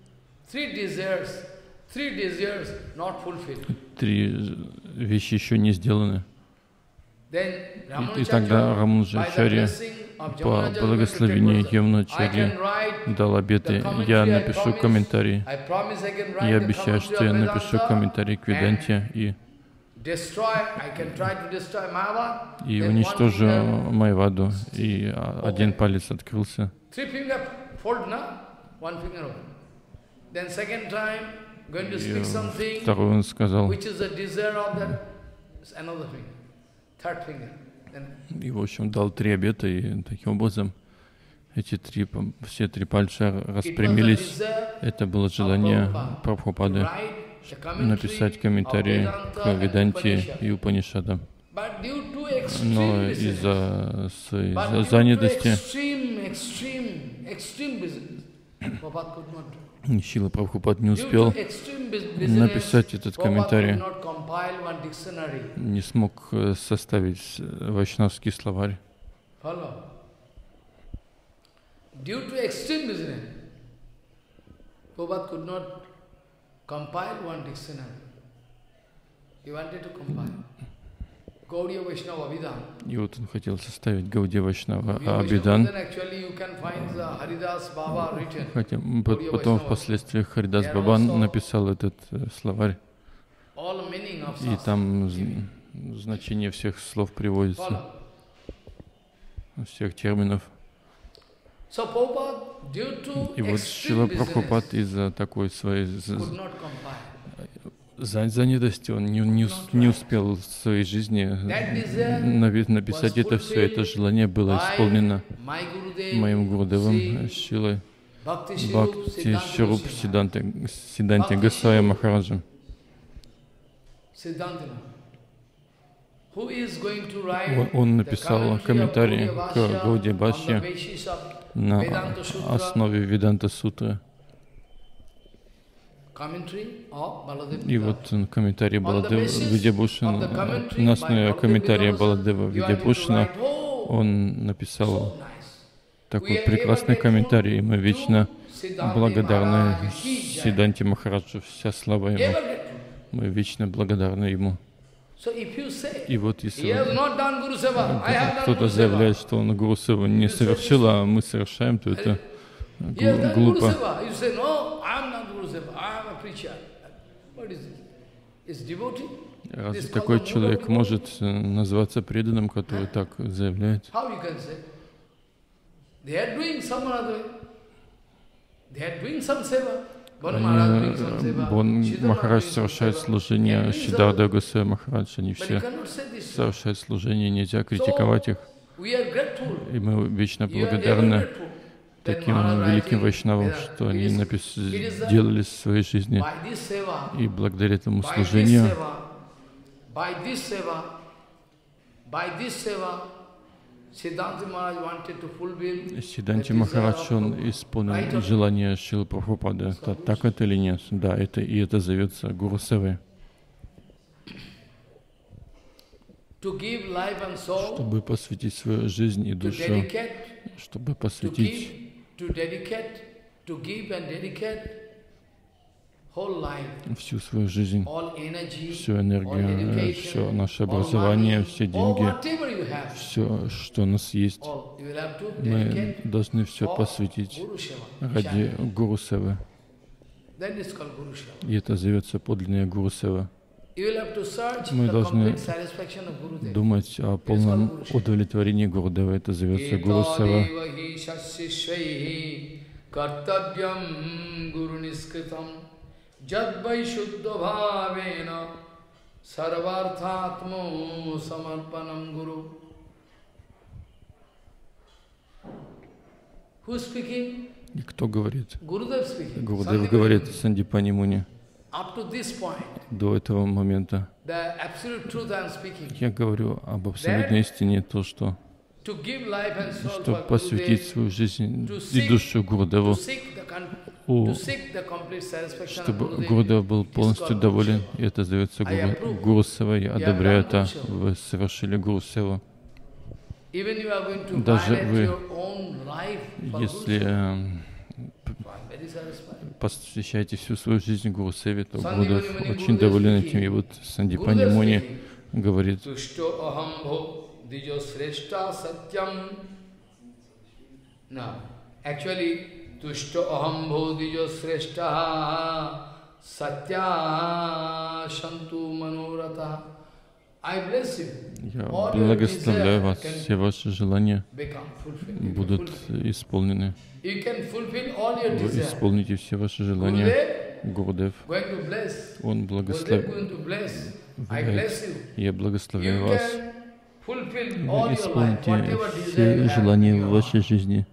три вещи еще не сделаны. И, и тогда Раманачарья, по благословению Ямуначарьи, дал обеты. Я напишу комментарий. Я обещаю, что я напишу комментарий к Веданте и, и уничтожу Майяваду. И один палец открылся. И второй он сказал, и, в общем, дал три обета, и таким образом эти три, все три пальца распрямились. Это было желание Прабхупады написать комментарии к Веданте и Упанишадам. Но из-за своей занятости Шрила Прабхупад не успел написать этот комментарий, не смог составить вайшнавский словарь. И вот он хотел составить Гаудия Вайшнава Абидан. Хотя потом впоследствии Харидас Бабан написал этот словарь. И там значение всех слов приводится, всех терминов. И вот Шрила Прабхупад из-за такой своей занятости, он не, не, не успел в своей жизни написать это все. Это желание было исполнено моим Гурудевом Шрилой Бхакти Шрупа Сиддханта Госвами Махараджем. Он написал комментарий к Гаудия Бхашье на основе Веданта Сутры. И вот комментарий Баладева Видьябхушана, на основе комментария Баладева Видьябхушана он написал такой прекрасный комментарий. Мы вечно благодарны Сиддханте Махараджу, вся слава ему. Мы вечно благодарны ему. И вот если кто-то заявляет, что он Гуру-севу не совершил, а мы совершаем, то это глупо. Разве такой человек может назваться преданным, который так заявляет? Они, Бон Махарадж совершает служение, Шиддхарта Госвами Махарадж, они все совершают служение, нельзя критиковать их. И мы вечно благодарны таким великим вайшнавам, что они напис... делали в своей жизни. И благодаря этому служению Сиддханти Махарадж, он исполнил желание Шрилы Прабхупады. Так это или нет? Да, это, и это зовется Гуру Севой. Чтобы посвятить свою жизнь и душу, чтобы посвятить всю свою жизнь, всю энергию, все наше образование, все деньги, все, что у нас есть, мы должны все посвятить ради Гуру Севы. И это зовется подлинная Гуру Сева. Мы должны думать о полном удовлетворении Гурудева. Это зовется Гуру Сева. Jadvai Shuddha Bhavena Sarvarthatmo Samarpanam Guru. Who is speaking? И кто говорит? Gurudev speaking. Гурудев говорит Сандипани Муни. Up to this point, до этого момента the absolute truth I am speaking, я говорю об абсолютной истине, то, что чтобы посвятить свою жизнь и душу Гурудеву, чтобы Гурудев был полностью доволен, и это зовется Гуру, Гуру Сева. Я одобряю это. Вы совершили Гуру Севу. Даже вы, если посвящаете всю свою жизнь Гуру Севе, то Гурудев очень доволен этим. И вот Сандипани Муни говорит: Tushto aham bodhijo sreshta satya shantu manorata. I bless you. Я благословляю вас, все ваши желания будут исполнены. Вы исполните все ваши желания. Гурудев, он благословляет. Я благословляю вас. Вы исполните все желания в вашей жизни.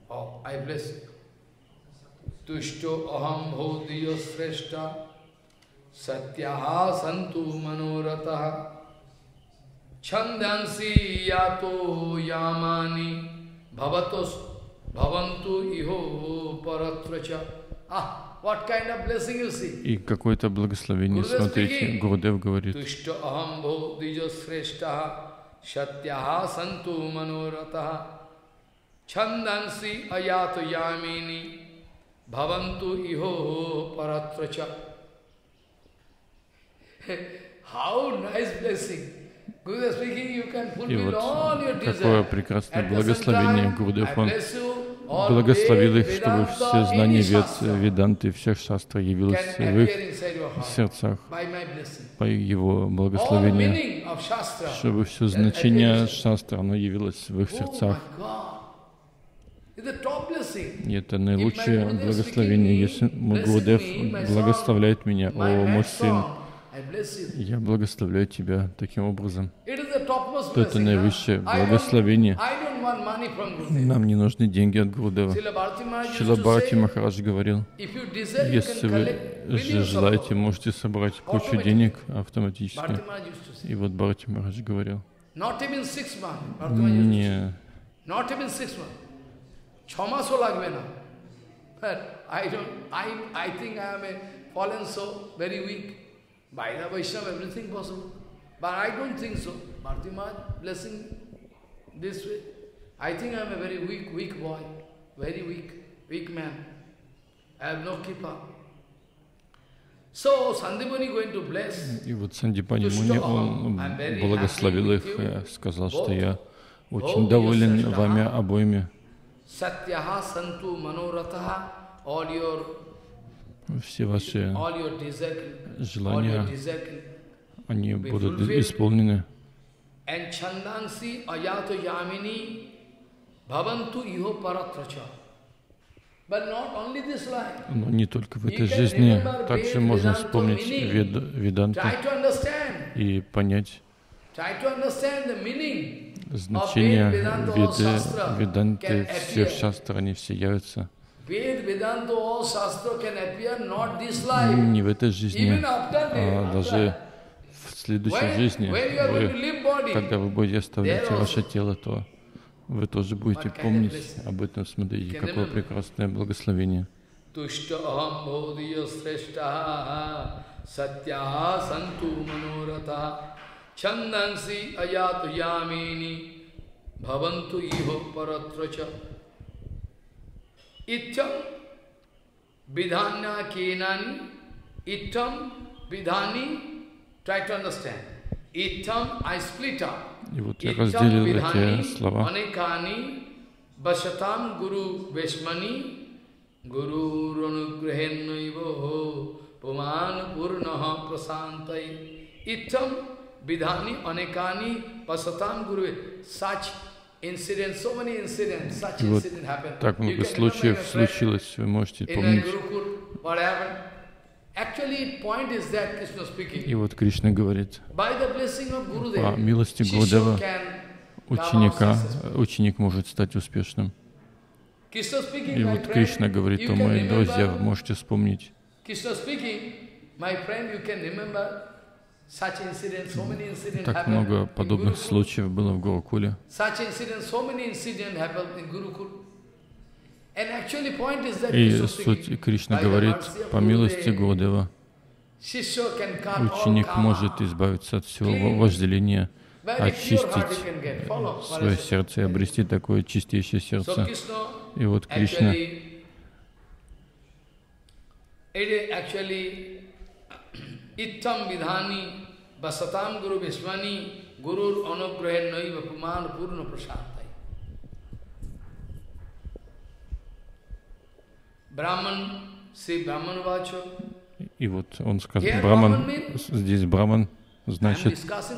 Tushto aham bhodhiyo sreshta satyaha santu manorataha chandansi yato yamani bhavatos bhavantu iho paratracha. Ah, what kind of blessing you see? И какое-то благословение, смотрите, Гурудев говорит: Tushto aham bhodhiyo sreshta satyaha santu manorataha chandansi ayato yamini Bhavantu iho paratracha. How nice blessing. Gurudev speaking, you can fulfill all your desires. Какое прекрасное благословение. Гурудев, он благословил их, чтобы все знания вед, веданты, всех шастр явилось в их сердцах по его благословению, чтобы все значение шастр, оно явилось в их сердцах. И это наилучшее благословение. Если мой Гурудев благословляет меня: «О, мой сын, я благословляю тебя таким образом», то это наивысшее благословение. Нам не нужны деньги от Гурудева. Шрила Бхарати Махарадж говорил: если вы же желаете, можете собрать кучу денег автоматически. И вот Бхарати Махарадж говорил: не Chamaso lagbe na. But I don't, I, I think I am a fallen soul, very weak. By the Vaishnava, everything possible. But I don't think so. Bharati Maharaj blessing this way. I think I am a very weak, weak boy. Very weak, weak man. I have no kippa. So, Sandipani going to bless. И вот Сандипани Муни, он благословил их, сказал, что я очень доволен вами обоими. Satyaha santu manorataha, all your, все ваши желания, они будут исполнены. And chandansi ayato yamini bhavantu iho paratracha. Но не только в этой жизни, также можно вспомнить вед, Веданту и понять значение Веды, Веданты, всех шастр, они все явятся не в этой жизни, а даже в следующей жизни. Вы, когда вы будете оставлять ваше тело, то вы тоже будете помнить об этом. Смотрите, какое прекрасное благословение. Chandansi ayatu yamini bhavantu iho paratracha ittam vidhanya kenani ittam vidhani. Try to understand. Ittam I split up. И вот я разделил эти слова. Anekani bashatam guru veshmani guru ranugrahenaivo puman purnaha prasantai ittam vidhani anekani pasatam guru. Such incidents, so many incidents, such incidents happen. Так много случаев случилось, вы можете помнить. И вот Кришна говорит, по милости Гурудева ученика, ученик может стать успешным. И вот Кришна говорит, о, мои друзья, вы можете вспомнить. Так много подобных случаев было в Гурукуле. И суть Кришна говорит, по милости Гурудева ученик может избавиться от всего вожделения, очистить свое сердце и обрести такое чистейшее сердце. И вот Кришна Ittam vidhani basatam guru vishmani gurur anugrahen naiva puman purna prasantai. Brahman, say Brahman vacho. И вот он сказал, Браман, здесь Браман, значит,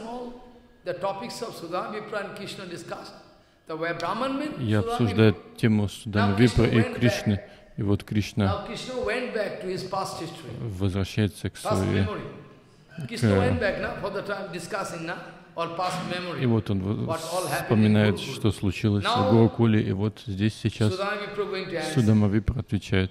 я обсуждаю тему Судама Випра и Кришны. И вот Кришна возвращается к своей... К... И вот он вспоминает, что случилось в Гурукуле, и вот здесь сейчас Судама Випра отвечает.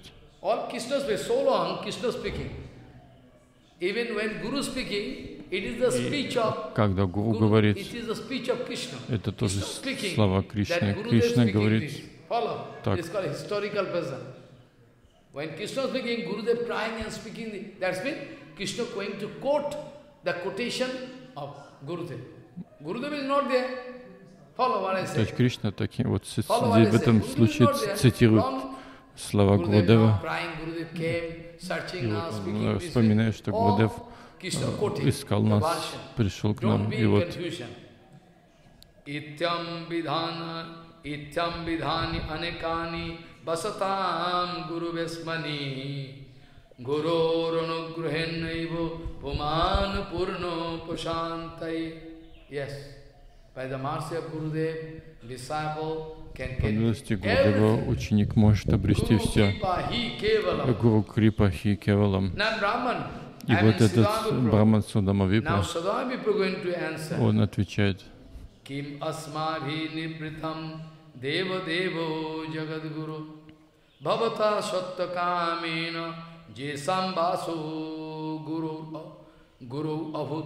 И когда Гуру говорит, это тоже слова Кришны. Кришна говорит так. When Krishna speaking, Gurudev crying and speaking, that's mean Krishna going to quote the quotation of Gurudev. Gurudev is not there. Follow what I say. То есть Кришна таким вот в этом случае цитирует слова Гурудева. И вот он вспоминает, что Гурудев искал нас, пришел к нам, и вот Ityam vidhana, ityam vidhani anekani basatam guru vesmani guru ranugrahenaivo puman purno pashantai. Yes, by the mercy of Gurudev, disciple can get everything. Ученик может обрести все. Гуру Крипа хи кевалам. И вот этот Браман Судама Випра, он отвечает. Kim asmabhi nibritam deva devo jagadguru bhavata sattakamena jesam vaso guru guru avud.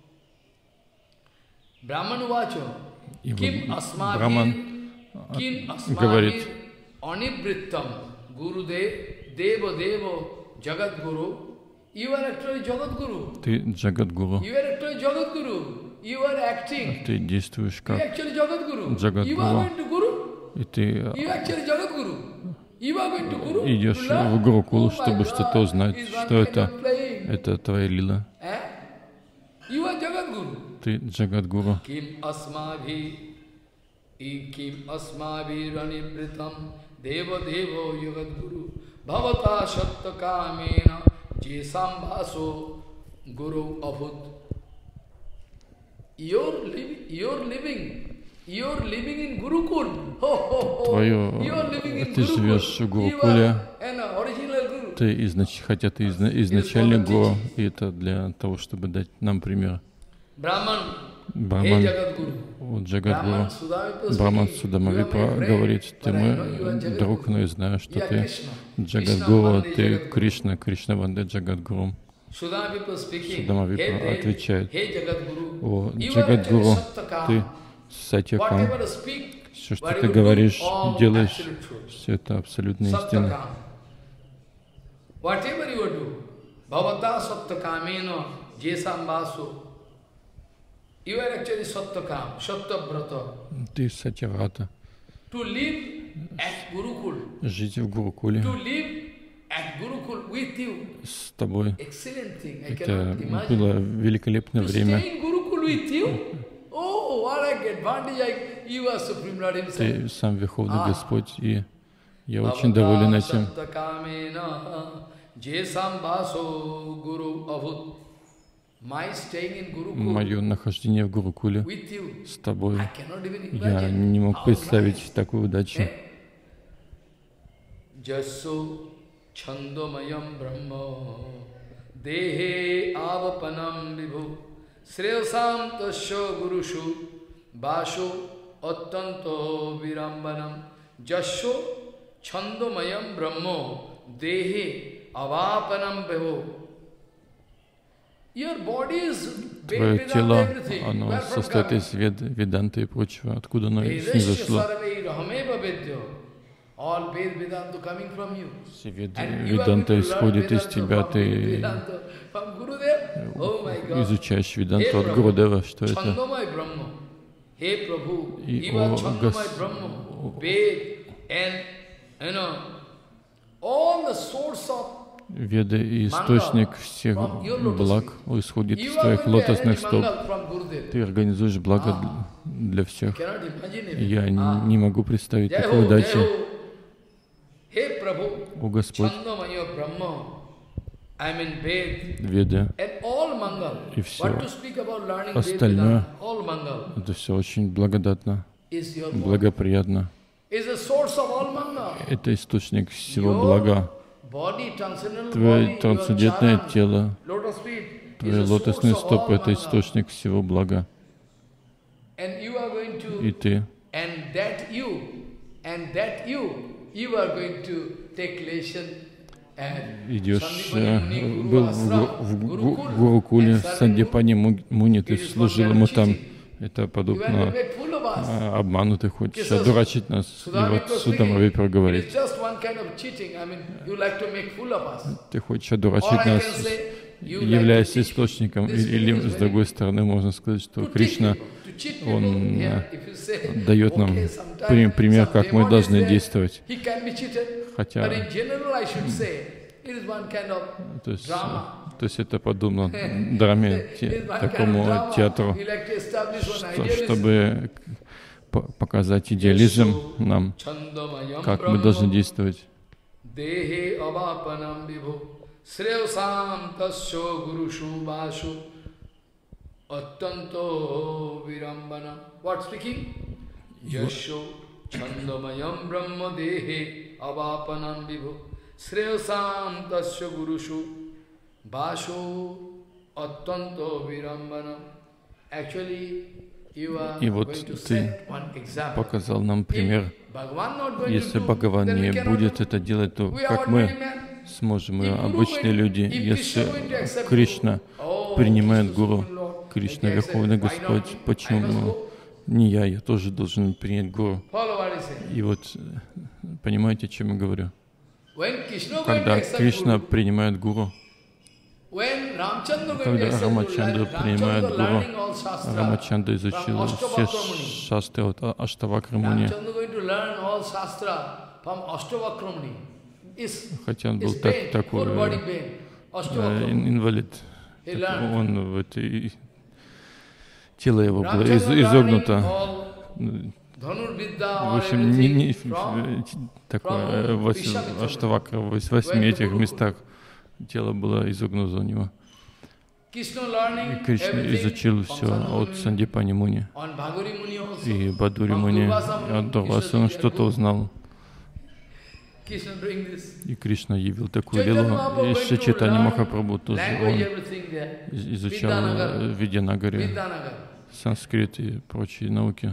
Brahman vacho kim asmabhi kim asmabhi anibrittam guru de deva devo jagadguru. You are actually jagadguru. Ты Джагадгуру. You are actually jagadguru. You are acting. Ты действуешь как Джагадгуру. И ты идешь в Гурукулу, чтобы что-то узнать, что это, это твоя лила. Ты Джагадгуру. Ким асмабхи и ким асмабхи ранибритам дева дево йогадгуру бхавата шаттакамена jesam vaso guru avud. Your living, your living, Твое, ты живешь в Гурукуле, ты изнач, хотя ты изна, изначальный гуру, и это для того, чтобы дать нам пример. Браман, вот Джагадгуру, Браман Судамавипра говорит, ты мой друг, но я знаю, что ты Джагадгуру, ты Кришна, Кришна Ванде Джагадгуру. Судамавипра отвечает, о Джагадгуру, ты Сатьякам, все, что ты говоришь, делаешь, все это абсолютно истина. Ты Сатьяврата. Жить в Гурукуле с тобой. Это было великолепное время. Ты сам Верховный Господь, и я очень доволен этим. Мое нахождение в Гурукуле с тобой, я не мог представить такую удачу. Чандомаям Брахма Дехе Авапанам Vibhu Sreyasam Tasya Guruшу Basu Attanto Virambanam Jasyo Chandomayam Brahma Dehe Avapanam Vibhu. Твое тело, оно состоит из вед, веданты и прочего. Откуда оно снизошло? Все веданта исходит из тебя, ты изучаешь веданту от Гурудева, что это? И о Господь, Веда и источник всех благ исходит из твоих лотосных стоп. Ты организуешь благо для всех. Я не могу представить такой удачи. О Господь, Веда и все остальное, это все очень благодатно, благоприятно. Это источник всего блага. Твое трансцендентное тело, твои лотосные стопы — это источник всего блага. И ты идешь, был в Гурукуле, в Сандипани Муни, ты служил ему там. Это подобно обману, ты хочешь одурачить нас. И вот Судамавипра говорит, ты хочешь одурачить нас, являясь источником. Или, с другой стороны, можно сказать, что Кришна, Он дает нам пример, как мы должны действовать. Хотя, то есть, то есть это подобно драме, те, такому театру, что, чтобы показать идеализм нам, как мы должны действовать. Sreyasam tasya gurushu basho attanto virambanam. И вот ты показал нам пример. Если Бхагаван не будет это делать, то как мы сможем, мы обычные люди, если Кришна принимает Гуру, Кришна Верховный Господь, почему не я, я тоже должен принять Гуру? И вот понимаете, о чем я говорю? Когда Кришна принимает Гуру, когда Рамачандра принимает Гуру, Рамачандра изучил все шастры от Аштавакра Муни. Хотя он был так, такой э, инвалид, так он в этой, тело его было из, изогнуто. В общем, не, не, такое, в Аштавакра, в восьми этих местах тело было изогнуто у него. И Кришна изучил все от Сандипани Муни и Бадури Муни, и от Дурвасы он что-то узнал. И Кришна явил такую лилу. И Шри Чайтанья Махапрабху тоже он изучал в Видьянагаре санскрит и прочие науки.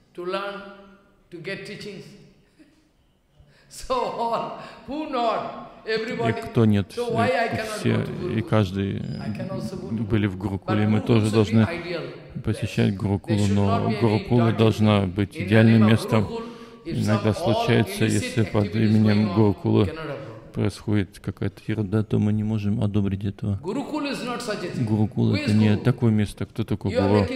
И кто нет, и все, и каждый были в Гурукуле. Мы тоже должны посещать Гурукулу, но Гурукула должна быть идеальным местом. Иногда случается, если под именем Гурукула происходит какая-то ерунда, то мы не можем одобрить этого. Гурукул — это не такое место. Кто такой Гуру?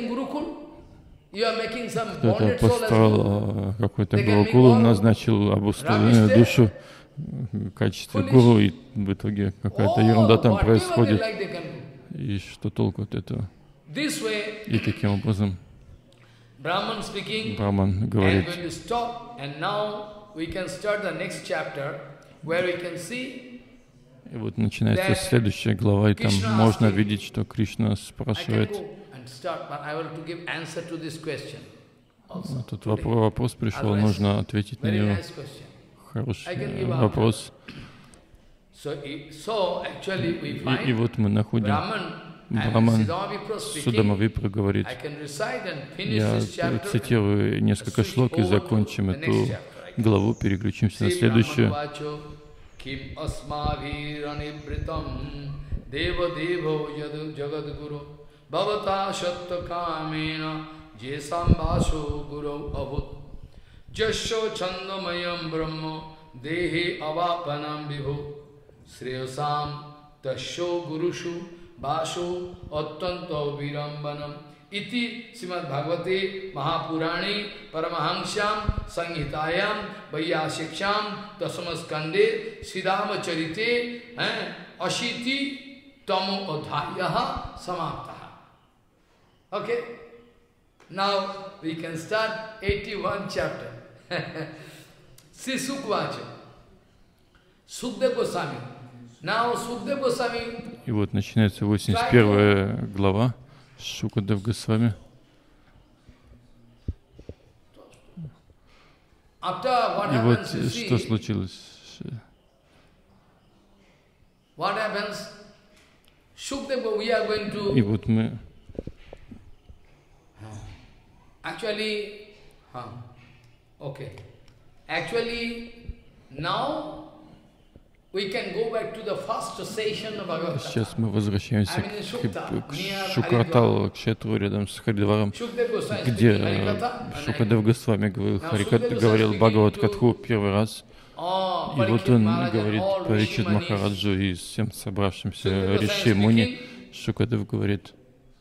Кто-то построил какой-то Гурукул, назначил обусловленную душу в качестве гуру, и в итоге какая-то ерунда там происходит. И что толку от этого? И таким образом Браман говорит, и вот начинается следующая глава, и там можно видеть, что Кришна спрашивает. Тут вопрос пришел, нужно ответить на него. Хороший вопрос. И, и вот мы находим, Браман Судамавипра говорит, я цитирую несколько шлок и закончим эту главу, переключимся на следующую. Jasho chandamayam brahma dehi avapanam vibhu shreyasam tasho gurushu vasho attanto virambanam iti Srimad Bhagavate Mahapurani Paramahamsyam Sanghitayam Vaiyashiksham Dasamaskande Siddhama Charite Ashiti Tamo Adhyaha Samaptaha. Okay? Now we can start eighty-first chapter. See Sukvacha. Sukdev Goswami. Now Sukdev Goswami. И вот начинается восемьдесят первая глава Шукадев Госвами. И вот что случилось. И вот мы Actually, huh, okay. Actually, now we can go back to the first session of Bhagavad Gita. Сейчас мы возвращаемся к, к Шукраталу, к Кшетру рядом с Харидваром, где Шукадев Госвами говорил, Харикат, говорил Бхагават-катху первый раз. И вот он говорит Парикшит Махараджу и всем собравшимся Риши Муни. Шукадев говорит,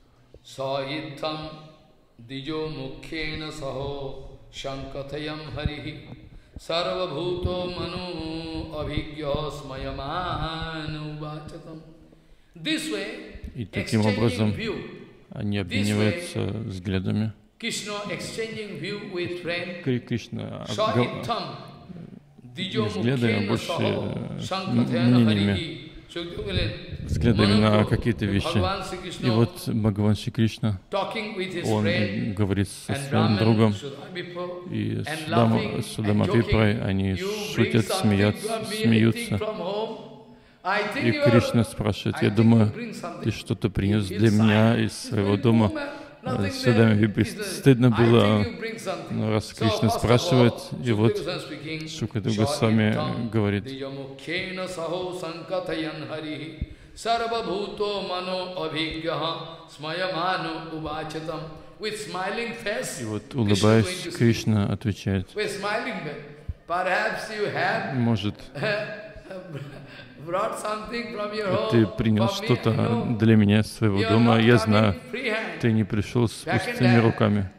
Dijo mukhena saho shankatayam harihi sarvabhuto manu abhigya smayamanu vachatam. This way, и таким образом они обмениваются взглядами. Кришна взглядами, больше мнениями, взглядами на какие-то вещи. И вот Бхагаван Шри Кришна, он говорит со своим другом, и Судама Випрой, они шутят, смеются, смеются. И Кришна спрашивает, я думаю, ты что-то принес для меня из своего дома. Судама Випре стыдно было, но раз Кришна спрашивает, и вот Шукадев Госвами говорит, и вот улыбаясь, Кришна отвечает, может, ты принес что-то для меня из своего дома, я знаю, ты не пришел с пустыми руками.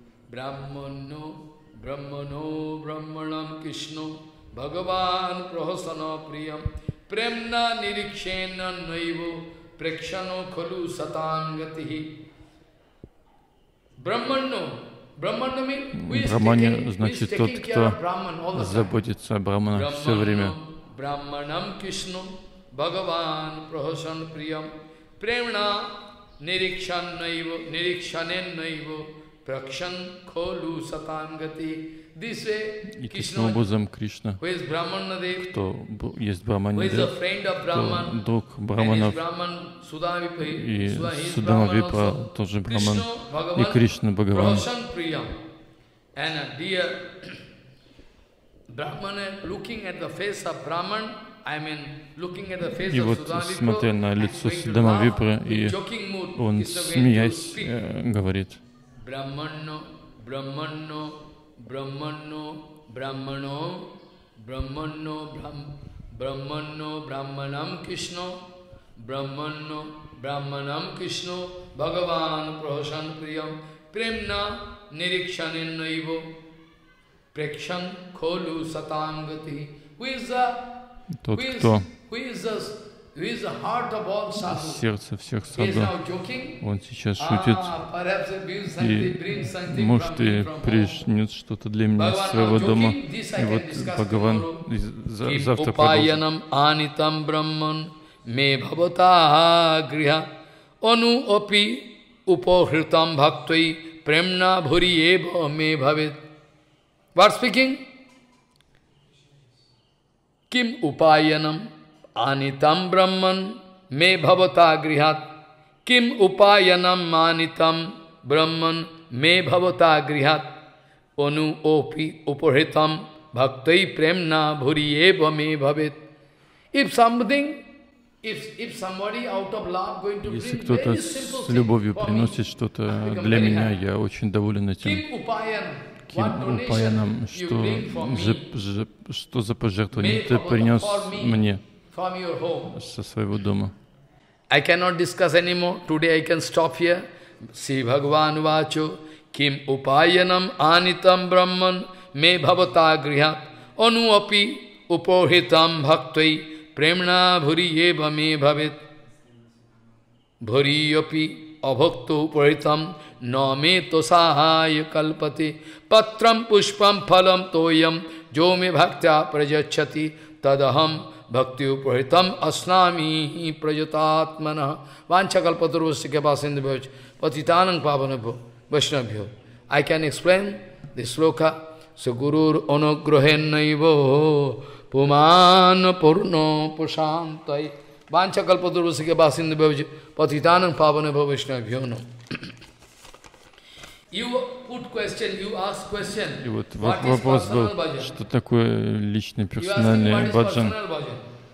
Брамане значит тот, кто заботится о Брамана все время. Brahmanam Krishna Bhagavan Prahasan Priyam Premna nirikshannaivo, nirikshanennaivo, prakshan kholu satangati. This way, И таким образом Кришна, who is Brahmanadev, кто есть who is Брахманадев, a friend of кто Brahman, друг and Браманов, is Brahman, Sudhavipa, и Sudha, he is Судама Brahman Випра also. тоже Браман, Krishna, и Bhagavan, Кришна Бхагаван. Prahashan Priyam. And a dear Brahmana, looking at the face of Brahman, I mean, looking at the face И of вот, Sudha смотря на Vipra, лицо and going to Судама laugh Випра, with и joking mood, он, is the way to смеясь, speak. э, говорит: Brahmano, Brahmano, Brahmano, Brahmano, Brahmano, Brahm, Brahmano, Brahmanam Krishna, Brahmano, Brahmanam Krishna, Bhagavan Prahashan Priyam, Premna Nirikshanen Naivo, Prekshan Kholu Satangati. Who is the, тот, who is, кто who is the, who is the heart of all sadhu? сердце всех He is саду, now joking. он сейчас шутит Ah, perhaps he brings something, и, brings something может, from me и from home. пришлет что-то для меня из Bhagavan своего now дома. joking, this I И can вот discuss Бхагаван tomorrow. из- за- Kim завтра продолжит. upayanam anitam brahman me bhavata griha anu api upohritam bhaktai premna bhuri eva me bhavet. What speaking? Kim upayanam anitam brahman me bhavata grihat. Kim upayanam manitam brahman me bhavata grihat. Anu opi upohritam bhaktai premna bhuri eva me bhavet. If something, if, if somebody out of love going to Если bring кто-то very simple с thing любовью for me, приносит что-то become для very меня, happy. я очень доволен этим. Kim upayan, Каким what donation упаянам, you что, bring for же- me, же- что за пожертвование may ты Bhagavata принес for me мне from your home. со своего дома. I cannot discuss anymore. Today I can stop here. Sri Bhagavan Vacho Kim upayanam anitam brahman me bhavata grihat anu api upohitam bhaktai premna bhuri eva me bhavet bhuri api abhakto upohitam na me tosahaya kalpate patram pushpam phalam toyam jo me bhaktya prajachati tadaham Bhakti uprohitam asnami prajatatmana vanchakalpatarvasya kepasindabhaj patitanang pavanabho vaishnabhyo. I can explain this sloka. So gurur anugrahennaivo puman purno pushantai vanchakalpatarvasya kepasindabhaj patitanang pavanabho vaishnabhyo. No. You put question, you ask question. И вот What is вопрос был, personal bhajan? что такое личный You asking what персональный is баджан? personal bhajan?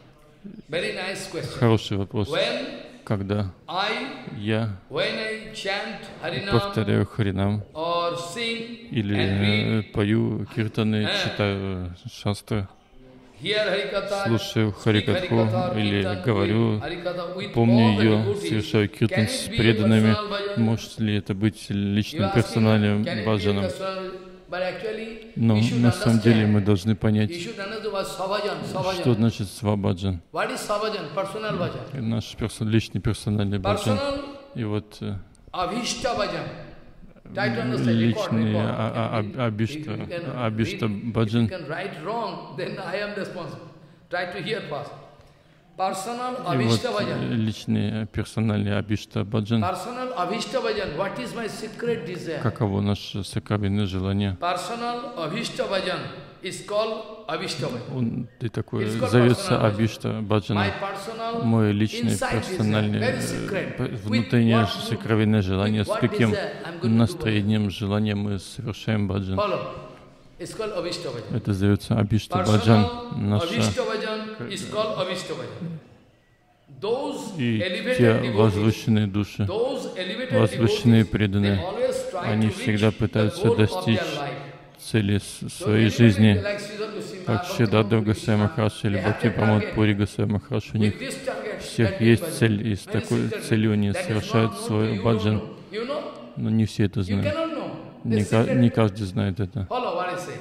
Very nice question. Хороший вопрос. When Когда I, я when I chant Harinam повторяю Харинам or sing или and э, read, пою киртаны, Eh. читаю шастры, hear Harikatha, слушаю speak Харикатху Harikatha, or или Kirtan, говорю, with Harikatha, with помню all the ее, devotees, совершаю киртан can с it be a преданными. personal bhajan? Может ли это быть You личным asking, персональным can it be a баджаном? personal- but actually, Но you should на самом деле мы understand. должны You понять, should understand what Savhajan, что Savhajan. значит свабаджан. What is Savhajan? Personal bhajan. Наш перс- личный персональный баджан. Personal И вот э, Avishta bhajan. Try to understand. Record, личный record. а- а- If- а- if абишта, you can абишта read- If баджан. you can write wrong, then I am responsible. Try to hear first. Personal И вот Avishta э, bhajan. личный э, персональный абишта баджан. Personal Avishta bhajan. What is my secret desire? Каково наше сокровенное желание? Personal Avishta bhajan is called Avishta bhajan. Он и такой It's called зовется personal абишта My баджана. personal Мой личный inside персональный desire, very э, secret. п- With внутреннее what mood, сокровенное желание, with с what каким desire I'm going to do настроением, желанием мы совершаем баджан. Follow. It's called Avishta bhajan. Это зовется абишта баджан. Personal Наша Avishta bhajan is called Avishta bhajan. Those и elevated те devotees, возвышенные души, those elevated возвышенные devotees, преданные, they always try они to reach всегда the пытаются goal of достичь their life. цели с- So своей anybody жизни, like Sridhar Goswami, как Bhakti Шидадев Puri Госвами Krishna, Махарадж или they have Бхакти their Прамод target. Пури Госвами Махарадж, у них With this target, у всех that is есть bhajan. цель, и с Many такой sisters, целью они that is совершают not known to свой you, баджан, don't know. You know? но не все это You знают. cannot know. Не, The ка- secret- не каждый знает это. Follow what I say.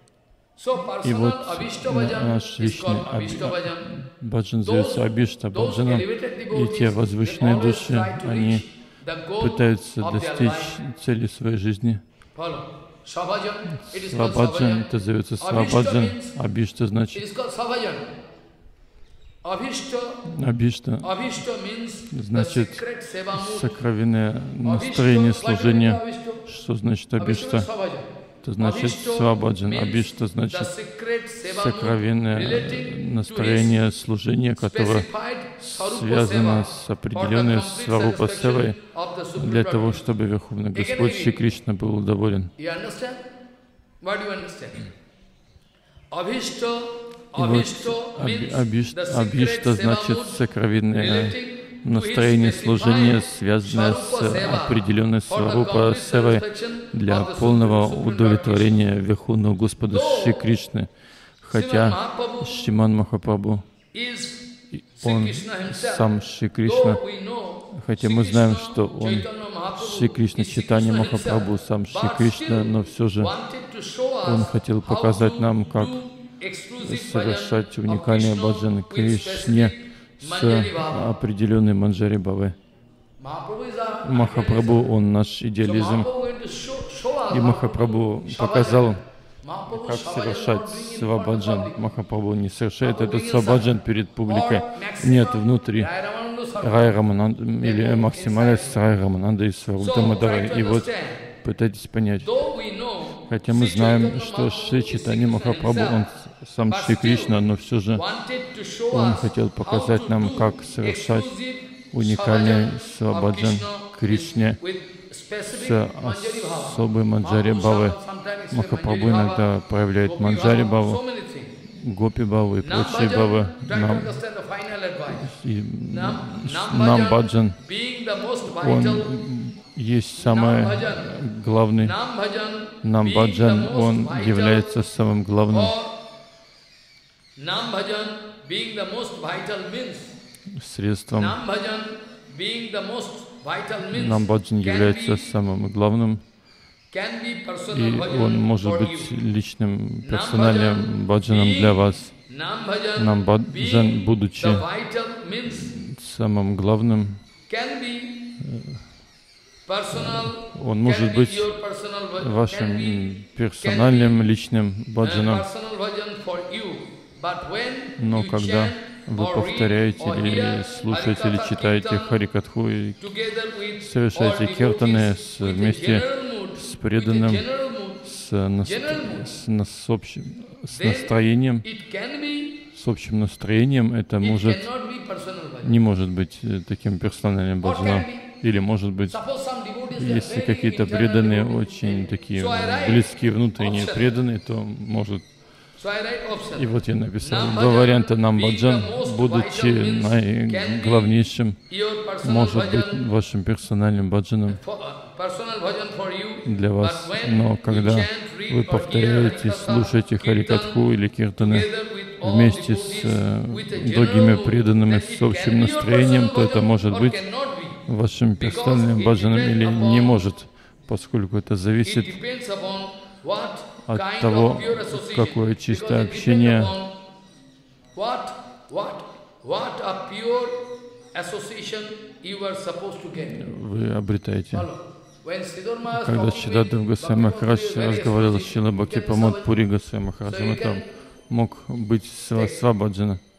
So И personal вот Avishta на- bhajan наш is личный called Avishta аби- bhajan. баджан Those, зовется абишта those баджаном, elevated и devotees, те they возвышенные always души, try to они reach the goal пытаются of their достичь life. цели своей жизни. Follow. Savhajan, it is called Свабаджан, Savhajan. это зовется Abhishta свабаджан, means- абишта It значит is called Savhajan. Абишта значит сокровенное настроение служения. Что значит абишта? Это значит свабаджан. Абишта значит сокровенное настроение служения, которое связано с определенной сварупа севой, для того, чтобы Верховный Господь Шри Кришна был доволен. И вот абишта, абишта значит сокровенное настроение служения, связанное с определенной сварупа севой для полного удовлетворения Верховного Господа Шри Кришны. Хотя Шриман Махапрабху, он сам Шри Кришна, хотя мы знаем, что он Шри Кришна Чайтанья Махапрабху, сам Шри Кришна, но все же он хотел показать нам, как совершать уникальный баджан Кришне с определенной манджари бхавы. Махапрабху, он наш идеализм. И Махапрабху показал, как совершать свабаджан. Махапрабху не совершает этот свабаджан перед публикой. Нет, внутри Рай Рамананда или максимально с Рай Рамананда и Сварупа Дамодара. И вот пытайтесь понять. Хотя мы знаем, что Шри Чайтанья Махапрабху, он сам Шри Кришна, но все же он хотел показать нам, как совершать уникальный свабаджан Кришне с особой манджари бхавы. Махапрабху иногда проявляет манджари бхаву, гопи бхаву и прочие бхавы. Нам, и, нам баджан, он есть самый главный. Нам баджан, он является самым главным. Средством. Нам баджан является самым главным. И он может быть личным, персональным баджаном для вас. Нам баджан, будучи самым главным, он может быть вашим персональным, личным баджаном. Но когда вы повторяете или слушаете или читаете Харикатху и совершаете киртаны с, вместе с преданным, с, нас, с, нас, с, общим, с настроением, с общим настроением, это может, не может быть таким персональным баджаном. Или, может быть, если какие-то преданные, очень такие близкие, внутренние преданные, то может. И вот я написал два варианта. Нам баджан, будучи наиглавнейшим, может быть вашим персональным баджаном для вас. Но когда вы повторяете, слушаете Харикатху или киртаны вместе с другими преданными, с общим настроением, то это может быть вашим персональным баджаном или не может, поскольку это зависит от того, какое чистое общение вы обретаете. Когда Шридхар Госвами Махарадж разговаривал с Шрила Бхактипрамод Пури Госвами Махараджем, это мог быть свабаджана.